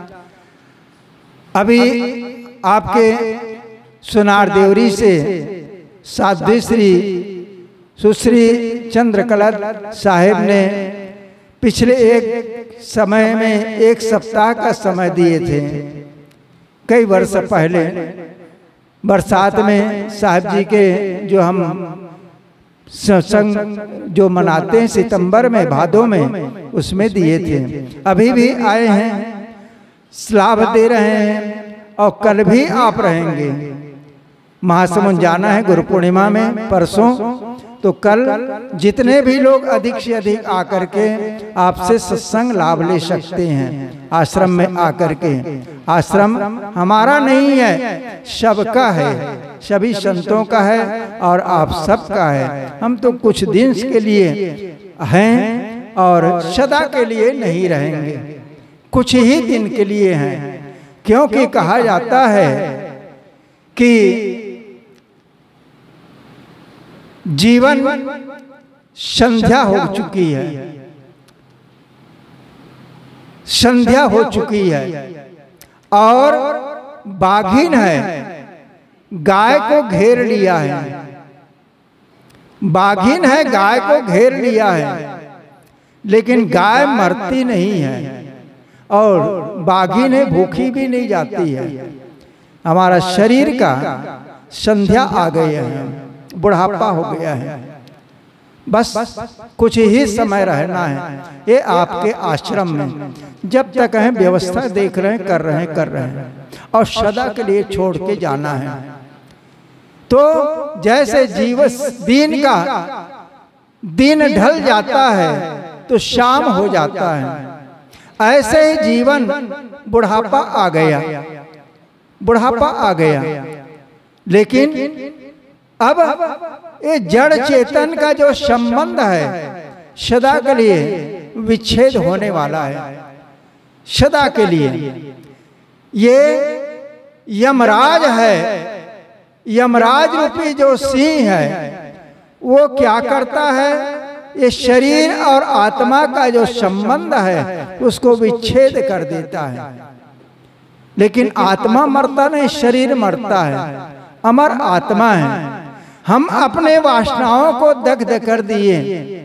अभी आपके सुनार देवरी से साध्वी श्री सुश्री चंद्रकला साहेब ने पिछले एक समय में 1 सप्ताह का समय दिए थे। कई वर्ष पहले बरसात में साहब जी के जो हम सत्संग जो मनाते हैं सितंबर में भादों में, उसमें दिए थे। अभी भी आए हैं, लाभ दे रहे हैं और कल भी आप रहेंगे। महासमुंद जाना है गुरु पूर्णिमा में परसों, तो कल जितने भी लोग अधिक से अधिक आकर के आपसे सत्संग लाभ ले सकते हैं आश्रम में आकर के। आश्रम हमारा नहीं है, सबका है, सभी संतों का है और आप सबका है। हम तो कुछ दिन के लिए हैं और सदा के लिए नहीं रहेंगे, कुछ ही दिन के लिए हैं। क्योंकि कहा जाता है कि जीवन संध्या हो चुकी है, संध्या हो चुकी है और बाघिन है, गाय को घेर लिया है। बाघिन है, गाय को घेर लिया है, लेकिन गाय मरती नहीं है और बाघिन है, भूखी भी नहीं जाती है। हमारा शरीर का संध्या आ गई है, बुढ़ापा हो गया है, बस कुछ ही समय रहना है ये आपके आश्रम में। जब तक हैं व्यवस्था देख रहे हैं, कर रहे हैं और सदा के लिए छोड़ के जाना है। तो जैसे दिन ढल जाता है तो शाम हो जाता है, ऐसे ही जीवन बुढ़ापा आ गया, बुढ़ापा आ गया। लेकिन अब ये जड़ चेतन का जो संबंध है सदा के लिए विच्छेद होने वाला है, सदा के लिए। ये यमराज है, यमराज रूपी जो सिंह है वो क्या करता है, ये शरीर और आत्मा का जो संबंध है उसको विच्छेद कर देता है। लेकिन आत्मा मरता नहीं, शरीर मरता है, अमर आत्मा है। हम अपने वासनाओं को दग्ध कर दिए,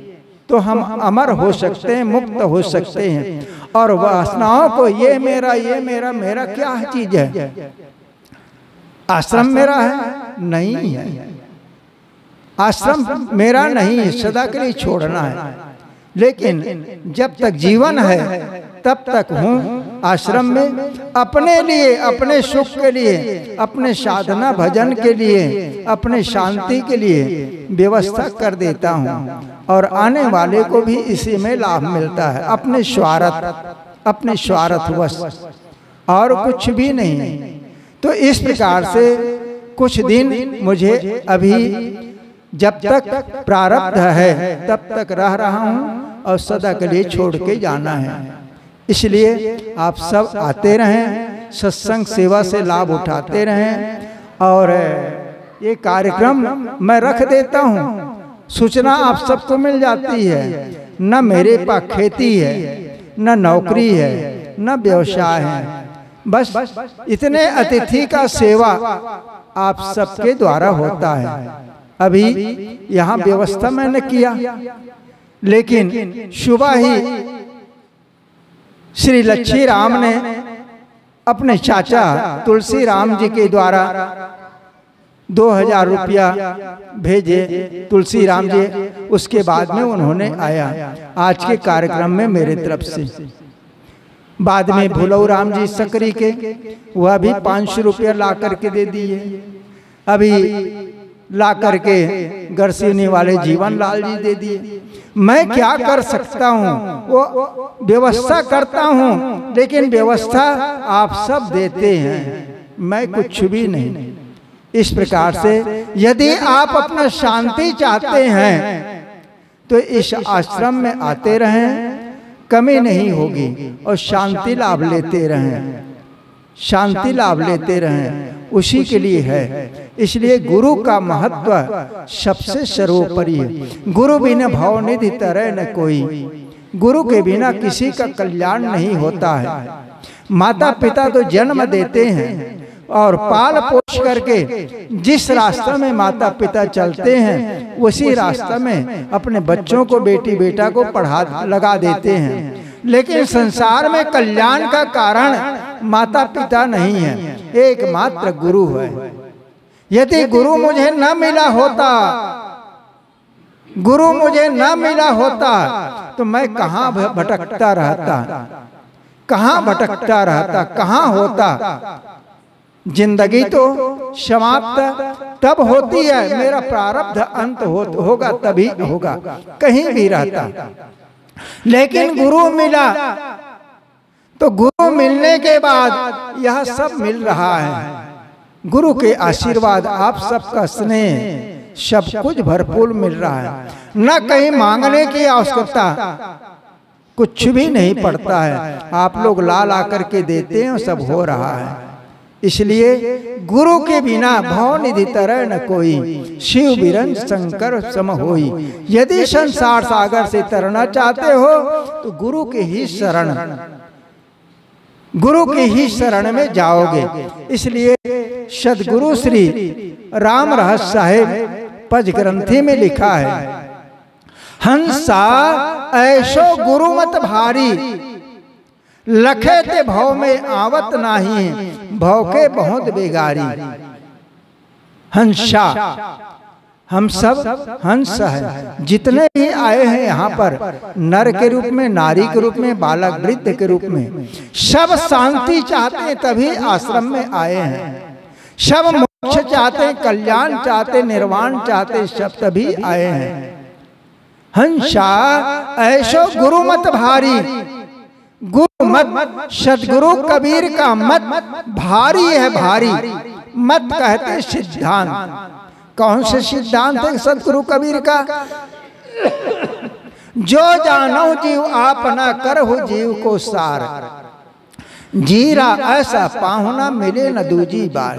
तो हम अमर हो सकते हैं, मुक्त हो सकते हैं। और वासनाओं को ये मेरा मेरा क्या चीज है? आश्रम मेरा है? नहीं है। आश्रम मेरा नहीं है, सदा के लिए छोड़ना है। लेकिन जब तक जीवन है तब तक हूँ आश्रम में, अपने लिए, अपने सुख के लिए, अपने साधना भजन के लिए, अपने शांति के लिए व्यवस्था कर देता हूँ। और आने वाले को भी इसी में लाभ मिलता है, अपने स्वार्थवश, और कुछ भी नहीं। तो इस प्रकार से कुछ दिन मुझे अभी जब तक प्रारब्ध है तब तक रह रहा हूँ और सदा के लिए छोड़ के जाना है। इसलिए आप सब आते रहें, सत्संग सेवा से लाभ उठाते रहें। और ये कार्यक्रम मैं रख देता हूँ, सूचना आप सबको मिल जाती है। न मेरे पास खेती है, न नौकरी है, न व्यवसाय है, बस इतने अतिथि का सेवा आप सबके द्वारा होता है। अभी यहाँ व्यवस्था मैंने किया, लेकिन सुबह ही श्री लक्ष्मी राम ने अपने चाचा तुलसी राम जी के द्वारा 2000 रुपया भेजे तुलसी राम जी। उसके बाद में उन्होंने आया आज के कार्यक्रम में मेरे तरफ से। बाद में भुलऊ राम जी सकरी के, वह भी 500 रुपया ला करके दे दिए। अभी ला करके गरसिनी वाले जीवन लाल जी दे दिए। मैं क्या कर सकता हूँ? वो व्यवस्था करता हूँ, लेकिन व्यवस्था आप सब देते हैं, मैं कुछ भी नहीं। इस प्रकार से यदि आप अपना शांति चाहते हैं तो इस आश्रम में आते रहें, कमी नहीं होगी, और शांति लाभ लेते रहें, शांति लाभ लेते रहें, उसी के लिए है। इसलिए गुरु का महत्व सबसे सर्वोपरि है। गुरु बिना भाव निधि तरह न कोई, गुरु के बिना किसी का कल्याण नहीं होता है। माता पिता तो जन्म देते हैं और पाल पोष करके जिस रास्ता में माता पिता चलते हैं उसी रास्ता में अपने बच्चों को, बेटी बेटा को पढ़ा लगा देते हैं। लेकिन संसार में कल्याण का कारण माता पिता नहीं है, एकमात्र गुरु है। यदि गुरु मुझे न मिला होता, गुरु मुझे न मिला होता तो मैं कहाँ भटकता रहता, कहाँ भटकता रहता, कहाँ होता। जिंदगी तो समाप्त तब होती है, मेरा प्रारब्ध अंत होगा तभी होगा, कहीं भी रहता। लेकिन गुरु मिला तो गुरु मिलने के बाद यह सब मिल रहा है। गुरु के आशीर्वाद, आप सबका स्नेह, सब कुछ भरपूर मिल रहा है। न कहीं मांगने की आवश्यकता, कुछ भी नहीं पड़ता है, आप लोग ला ला करके देते हैं, सब हो रहा है। इसलिए गुरु के बिना भाव निधि तरह न कोई, शिव बिरन शंकर सम होई। यदि संसार सागर से तरना चाहते हो तो गुरु के ही शरण, गुरु की ही शरण में जाओगे। इसलिए सदगुरु श्री राम रहस्य साहेब पज ग्रंथि में लिखा है, हंसा ऐसो गुरु मत भारी, लखे ते भव में आवत नाही, भव के बहुत बेगारी। हंसा, हम सब हंस है। जितने भी आए हैं यहाँ पर, नर के रूप में, नारी के रूप में, बालक वृद्ध के रूप में, सब शांति चाहते हैं तभी आश्रम में आए हैं। सब मोक्ष चाहते हैं, कल्याण चाहते, निर्वाण चाहते, सब तभी आए हैं। हंसा ऐसो गुरु मत भारी, गुरु मत सदगुरु कबीर का मत भारी है, भारी। मत कहते सिद्धांत। कौन से सिद्धांत है सदगुरु कबीर का? जो जानो जीव आपना करहु जीव को सार, जीरा ऐसा पाहुना मिले न दूजी बार।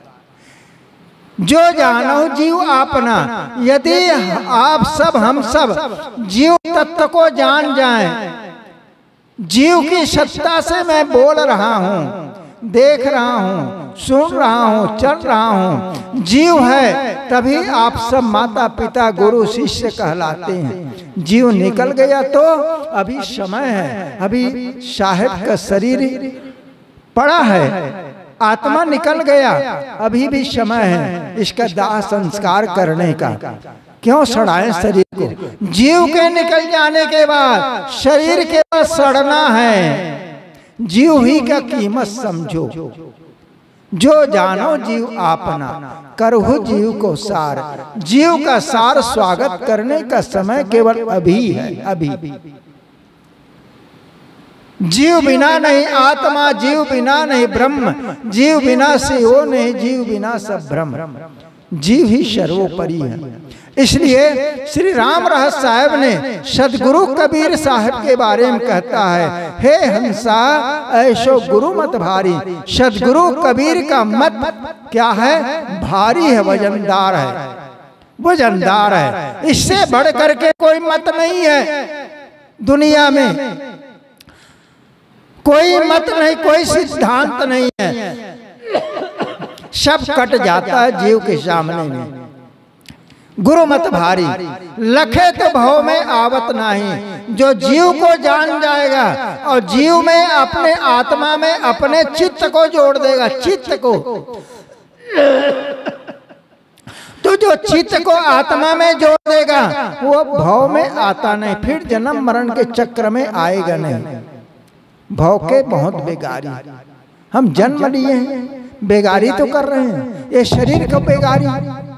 जो जानो जीव आपना, यदि आप सब, हम सब जीव तत्व को जान जाएं, जीव की सत्ता से मैं बोल रहा हूं, देख रहा हूँ, सुन रहा हूँ, चल रहा हूँ। जीव है तभी आप सब माता पिता गुरु शिष्य कहलाते हैं। जीव निकल गया तो अभी समय है, अभी साहेब का शरीर पड़ा है, आत्मा निकल गया, अभी भी समय है इसका दाह संस्कार करने का। क्यों सड़ाएं शरीर को? जीव के निकल जाने के बाद शरीर के पास सड़ना है। जीव ही का कीमत समझो, जो जानो जीव आपना, करहु जीव को सार। जीव का सार स्वागत करने का समय केवल अभी है, अभी। जीव बिना नहीं आत्मा, जीव बिना नहीं ब्रह्म, जीव बिना से हो नहीं, जीव बिना सब ब्रह्म। जीव ही सर्वोपरि है। इसलिए श्री राम रहस साहब ने सदगुरु कबीर साहब के बारे में कहता है, हे हंसा ऐसो गुरु मत भारी। सदगुरु कबीर का मत क्या है? भारी है, वजनदार है, वजनदार है। इससे बढ़ करके कोई मत नहीं है दुनिया में, कोई मत नहीं, कोई सिद्धांत नहीं है। सब कट जाता है जीव के सामने में। गुरु मत भारी, लखे तो भव में आवत नहीं। जो जीव को जान जाएगा और जीव में अपने आत्मा में अपने चित्त को जोड़ देगा, चित्त को, तो जो चित्त को आत्मा में जोड़ देगा वो भव में आता नहीं, फिर जन्म मरण के चक्र में आएगा नहीं। भव के बहुत बेगारी, हम जन्म लिए हैं, बेगारी तो कर रहे हैं। ये शरीर को बेगारी,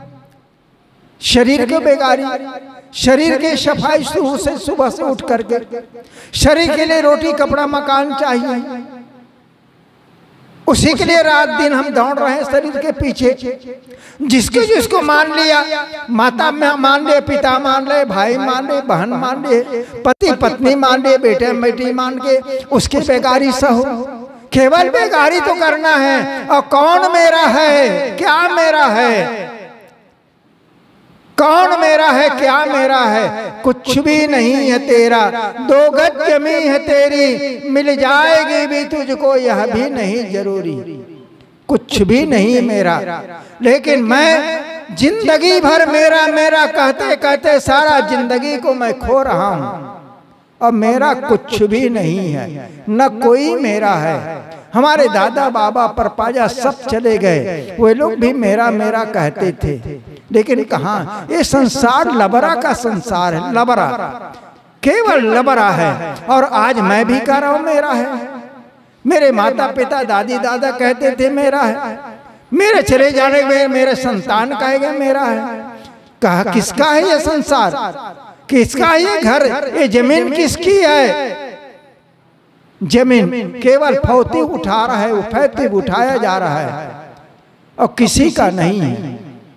शरीर को बेगारी, शरीर की सफाई शुरू से सुबह से उठ करके, शरीर के लिए रोटी कपड़ा मकान चाहिए, उसी के लिए रात दिन हम दौड़ रहे हैं शरीर के पीछे। जिसको जिसको मान लिया, माता मान ले, पिता मान ले, भाई मान ले, बहन मान ले, पति पत्नी मान ले, बेटे बेटी मान के उसकी बेगारी सहो। केवल बेगारी तो करना है। और कौन मेरा है, क्या मेरा है, कौन मेरा है, क्या मेरा है? कुछ भी नहीं है तेरा, 2 गज जमी है तेरी, मिल जाएगी भी तुझको यह भी नहीं जरूरी। कुछ भी नहीं मेरा, लेकिन मैं जिंदगी भर मेरा मेरा कहते कहते सारा जिंदगी को मैं खो रहा हूं। और मेरा कुछ भी नहीं है, न कोई मेरा है। हमारे दादा बाबा परपाजा सब चले गए, वे लोग भी मेरा मेरा कहते थे, लेकिन कहाँ? ये संसार लबरा का संसार है, लबरा, केवल लबरा है। और आज मैं भी कह रहा हूं मेरा है। मेरे माता पिता दादी दादा कहते थे मेरा है, मेरे चले जाने में मेरे संतान कहेंगे मेरा है। कहा किसका है ये संसार, किसका है ये घर, ये जमीन किसकी है? जमीन केवल फौती उठा रहा है, फैती उठाया जा रहा है और किसी का नहीं है।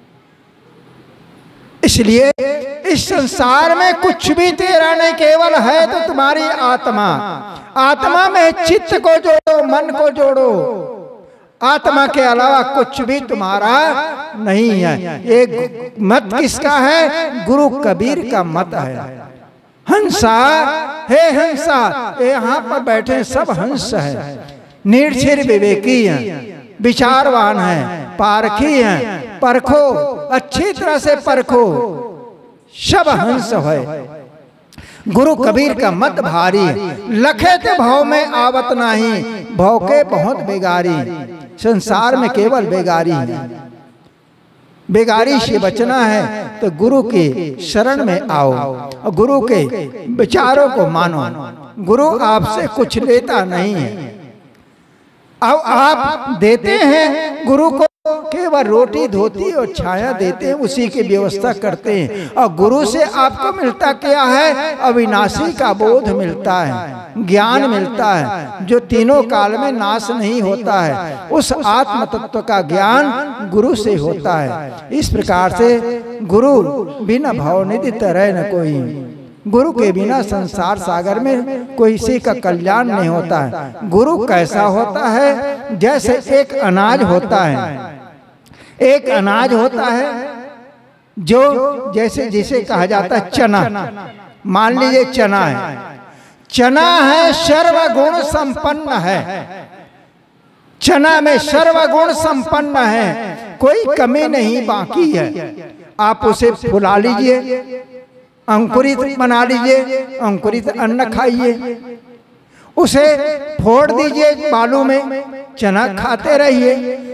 इसलिए इस संसार में कुछ भी तेरा नहीं, केवल है तो तुम्हारी आत्मा। आत्मा में चित्त को जोड़ो, मन को जोड़ो। आत्मा के अलावा कुछ भी तुम्हारा नहीं है। एक मत किसका है? गुरु कबीर का मत है। हंसा, हे हंसा, यहाँ पर बैठे सब हंस है, निर्छिर विवेकी हैं, विचारवान हैं, पारखी हैं, परखो, अच्छी तरह से परखो, सब हंस है। गुरु कबीर का मत भारी, लखे तो भव में आवत नहीं, भव के बहुत बेगारी। संसार में केवल बेगारी है। बेगारी से बचना है तो गुरु के शरण में आओ और गुरु के विचारों को मानो। गुरु आपसे कुछ लेता नहीं है, अब आप देते हैं गुरु को, केवल रोटी धोती और छाया देते हैं, उसी की व्यवस्था करते हैं। और गुरु से आपको मिलता क्या है? अविनाशी का बोध मिलता है, ज्ञान मिलता है, जो तीनों काल में नाश नहीं होता है। उस आत्म तत्व का ज्ञान गुरु से होता है। इस प्रकार से गुरु बिना भावनिधि तरह न कोई। गुरु के बिना संसार सागर में कोई किसी का कल्याण नहीं होता है। गुरु कैसा होता है? जैसे एक अनाज होता है, एक अनाज होता है जो जैसे जिसे कहा जाता है चना। मान लीजिए चना है, चना है सर्वगुण संपन्न है, चना में सर्वगुण संपन्न है, कोई कमी नहीं बाकी है। आप उसे फुला लीजिए, अंकुरित बना लीजिए, अंकुरित अन्न खाइए, उसे फोड़ दीजिए बालू में, चना खाते रहिए।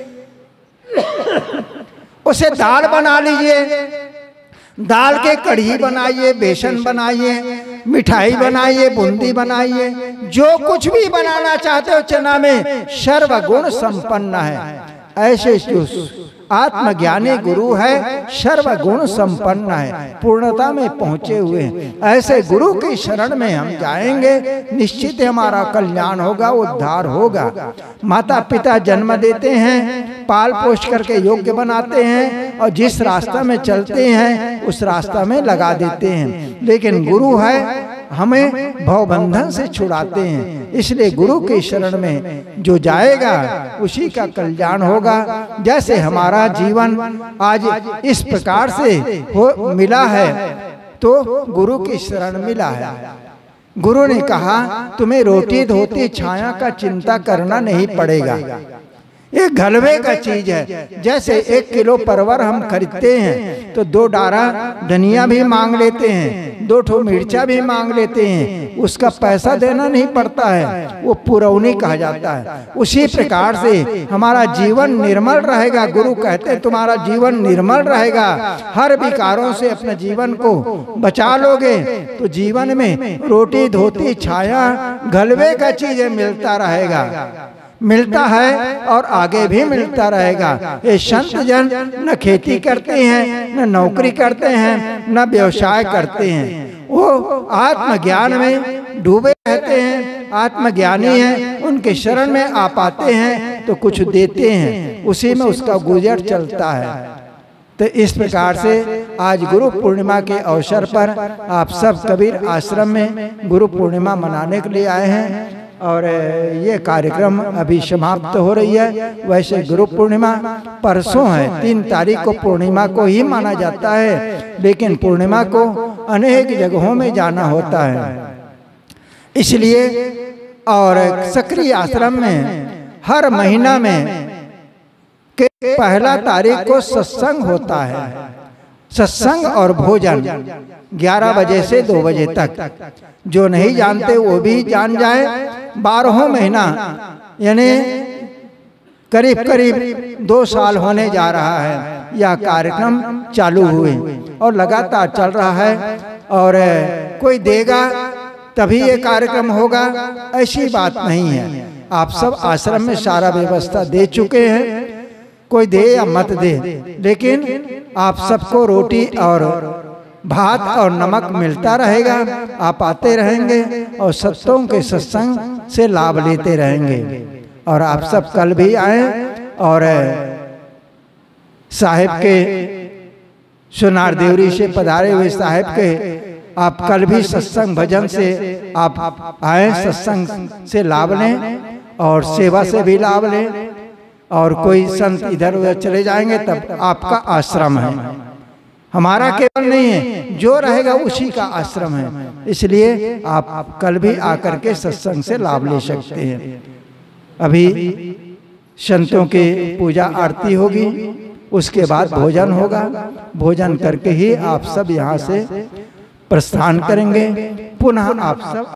उसे दाल बना लीजिए, दाल के कढ़ी बनाइए, बेसन बनाइए, मिठाई बनाइए, बूंदी बनाइए, जो कुछ भी बनाना चाहते हो चना में सर्वगुण संपन्न है। ऐसे जो आत्मज्ञानी गुरु है सर्वगुण संपन्न है, पूर्णता में पहुंचे हुए हैं। ऐसे गुरु की शरण में हम जाएंगे, निश्चित हमारा कल्याण होगा, उद्धार होगा। माता पिता जन्म देते हैं, पाल पोष करके योग्य बनाते हैं और जिस रास्ता में चलते हैं उस रास्ता में लगा देते हैं, लेकिन गुरु है हमें भवबंधन से छुड़ाते हैं। इसलिए गुरु की शरण में जो जाएगा उसी का कल्याण होगा। जैसे हमारा जीवन आज इस प्रकार से हो मिला है तो गुरु की शरण मिला है। गुरु ने कहा तुम्हें रोटी धोती छाया का चिंता करना नहीं पड़ेगा, ये घलवे का चीज है। जैसे 1 किलो परवर हम खरीदते हैं तो 2 डारा धनिया भी मांग लेते हैं, 2 ठो मिर्चा भी मांग लेते हैं, उसका पैसा देना नहीं पड़ता है, वो पुरौनी कहा जाता है। उसी प्रकार से हमारा जीवन निर्मल रहेगा। गुरु कहते हैं तुम्हारा जीवन निर्मल रहेगा, हर विकारों से अपने जीवन को बचा लोगे तो जीवन में रोटी धोती छाया घलवे का चीज मिलता रहेगा, मिलता है और आगे भी मिलता रहेगा। ये संत जन न खेती करते हैं, न नौकरी करते हैं, न व्यवसाय करते हैं, वो आत्मज्ञान में डूबे रहते हैं। आत्मज्ञानी हैं, उनके शरण में आ पाते हैं तो कुछ देते हैं, उसी में उसका गुजर चलता है। तो इस प्रकार से आज गुरु पूर्णिमा के अवसर पर आप सब कबीर आश्रम में गुरु पूर्णिमा मनाने के लिए आए हैं और ये कार्यक्रम अभी समाप्त हो रही है। वैसे गुरु पूर्णिमा परसों है, 3 तारीख को पूर्णिमा को ही माना जाता है, लेकिन पूर्णिमा को अनेक जगहों में जाना होता है। इसलिए और सक्रिय आश्रम में हर महीना में के 1 तारीख को सत्संग होता है। सत्संग और भोजन 11 बजे से 2 बजे तक, जो नहीं जानते वो भी जान जाए। 12 महीना यानी करीब करीब 2 साल होने जा रहा है यह कार्यक्रम चालू हुए और लगातार चल रहा है। और कोई देगा तभी ये कार्यक्रम होगा ऐसी बात नहीं है। आप सब आश्रम में सारा व्यवस्था दे चुके हैं, कोई दे या मत दे, लेकिन आप सबको रोटी और भात और नमक मिलता रहेगा। आप आते रहेंगे और सत्संगों के सत्संग से लाभ लेते रहेंगे। और आप सब कल भी आए और साहिब के सुनार देवरी से पधारे हुए साहिब के आप कल भी सत्संग भजन से आप आए, सत्संग से लाभ लें और सेवा से भी लाभ लें। और कोई संत इधर उधर चले जाएंगे तब आपका आश्रम है, हमारा केवल नहीं है, जो रहेगा उसी का आश्रम है। इसलिए आप कल भी आकर के सत्संग से लाभ ले सकते हैं। अभी संतों की पूजा आरती होगी, उसके बाद भोजन होगा। भोजन करके ही आप सब यहाँ से प्रस्थान करेंगे। पुनः आप सब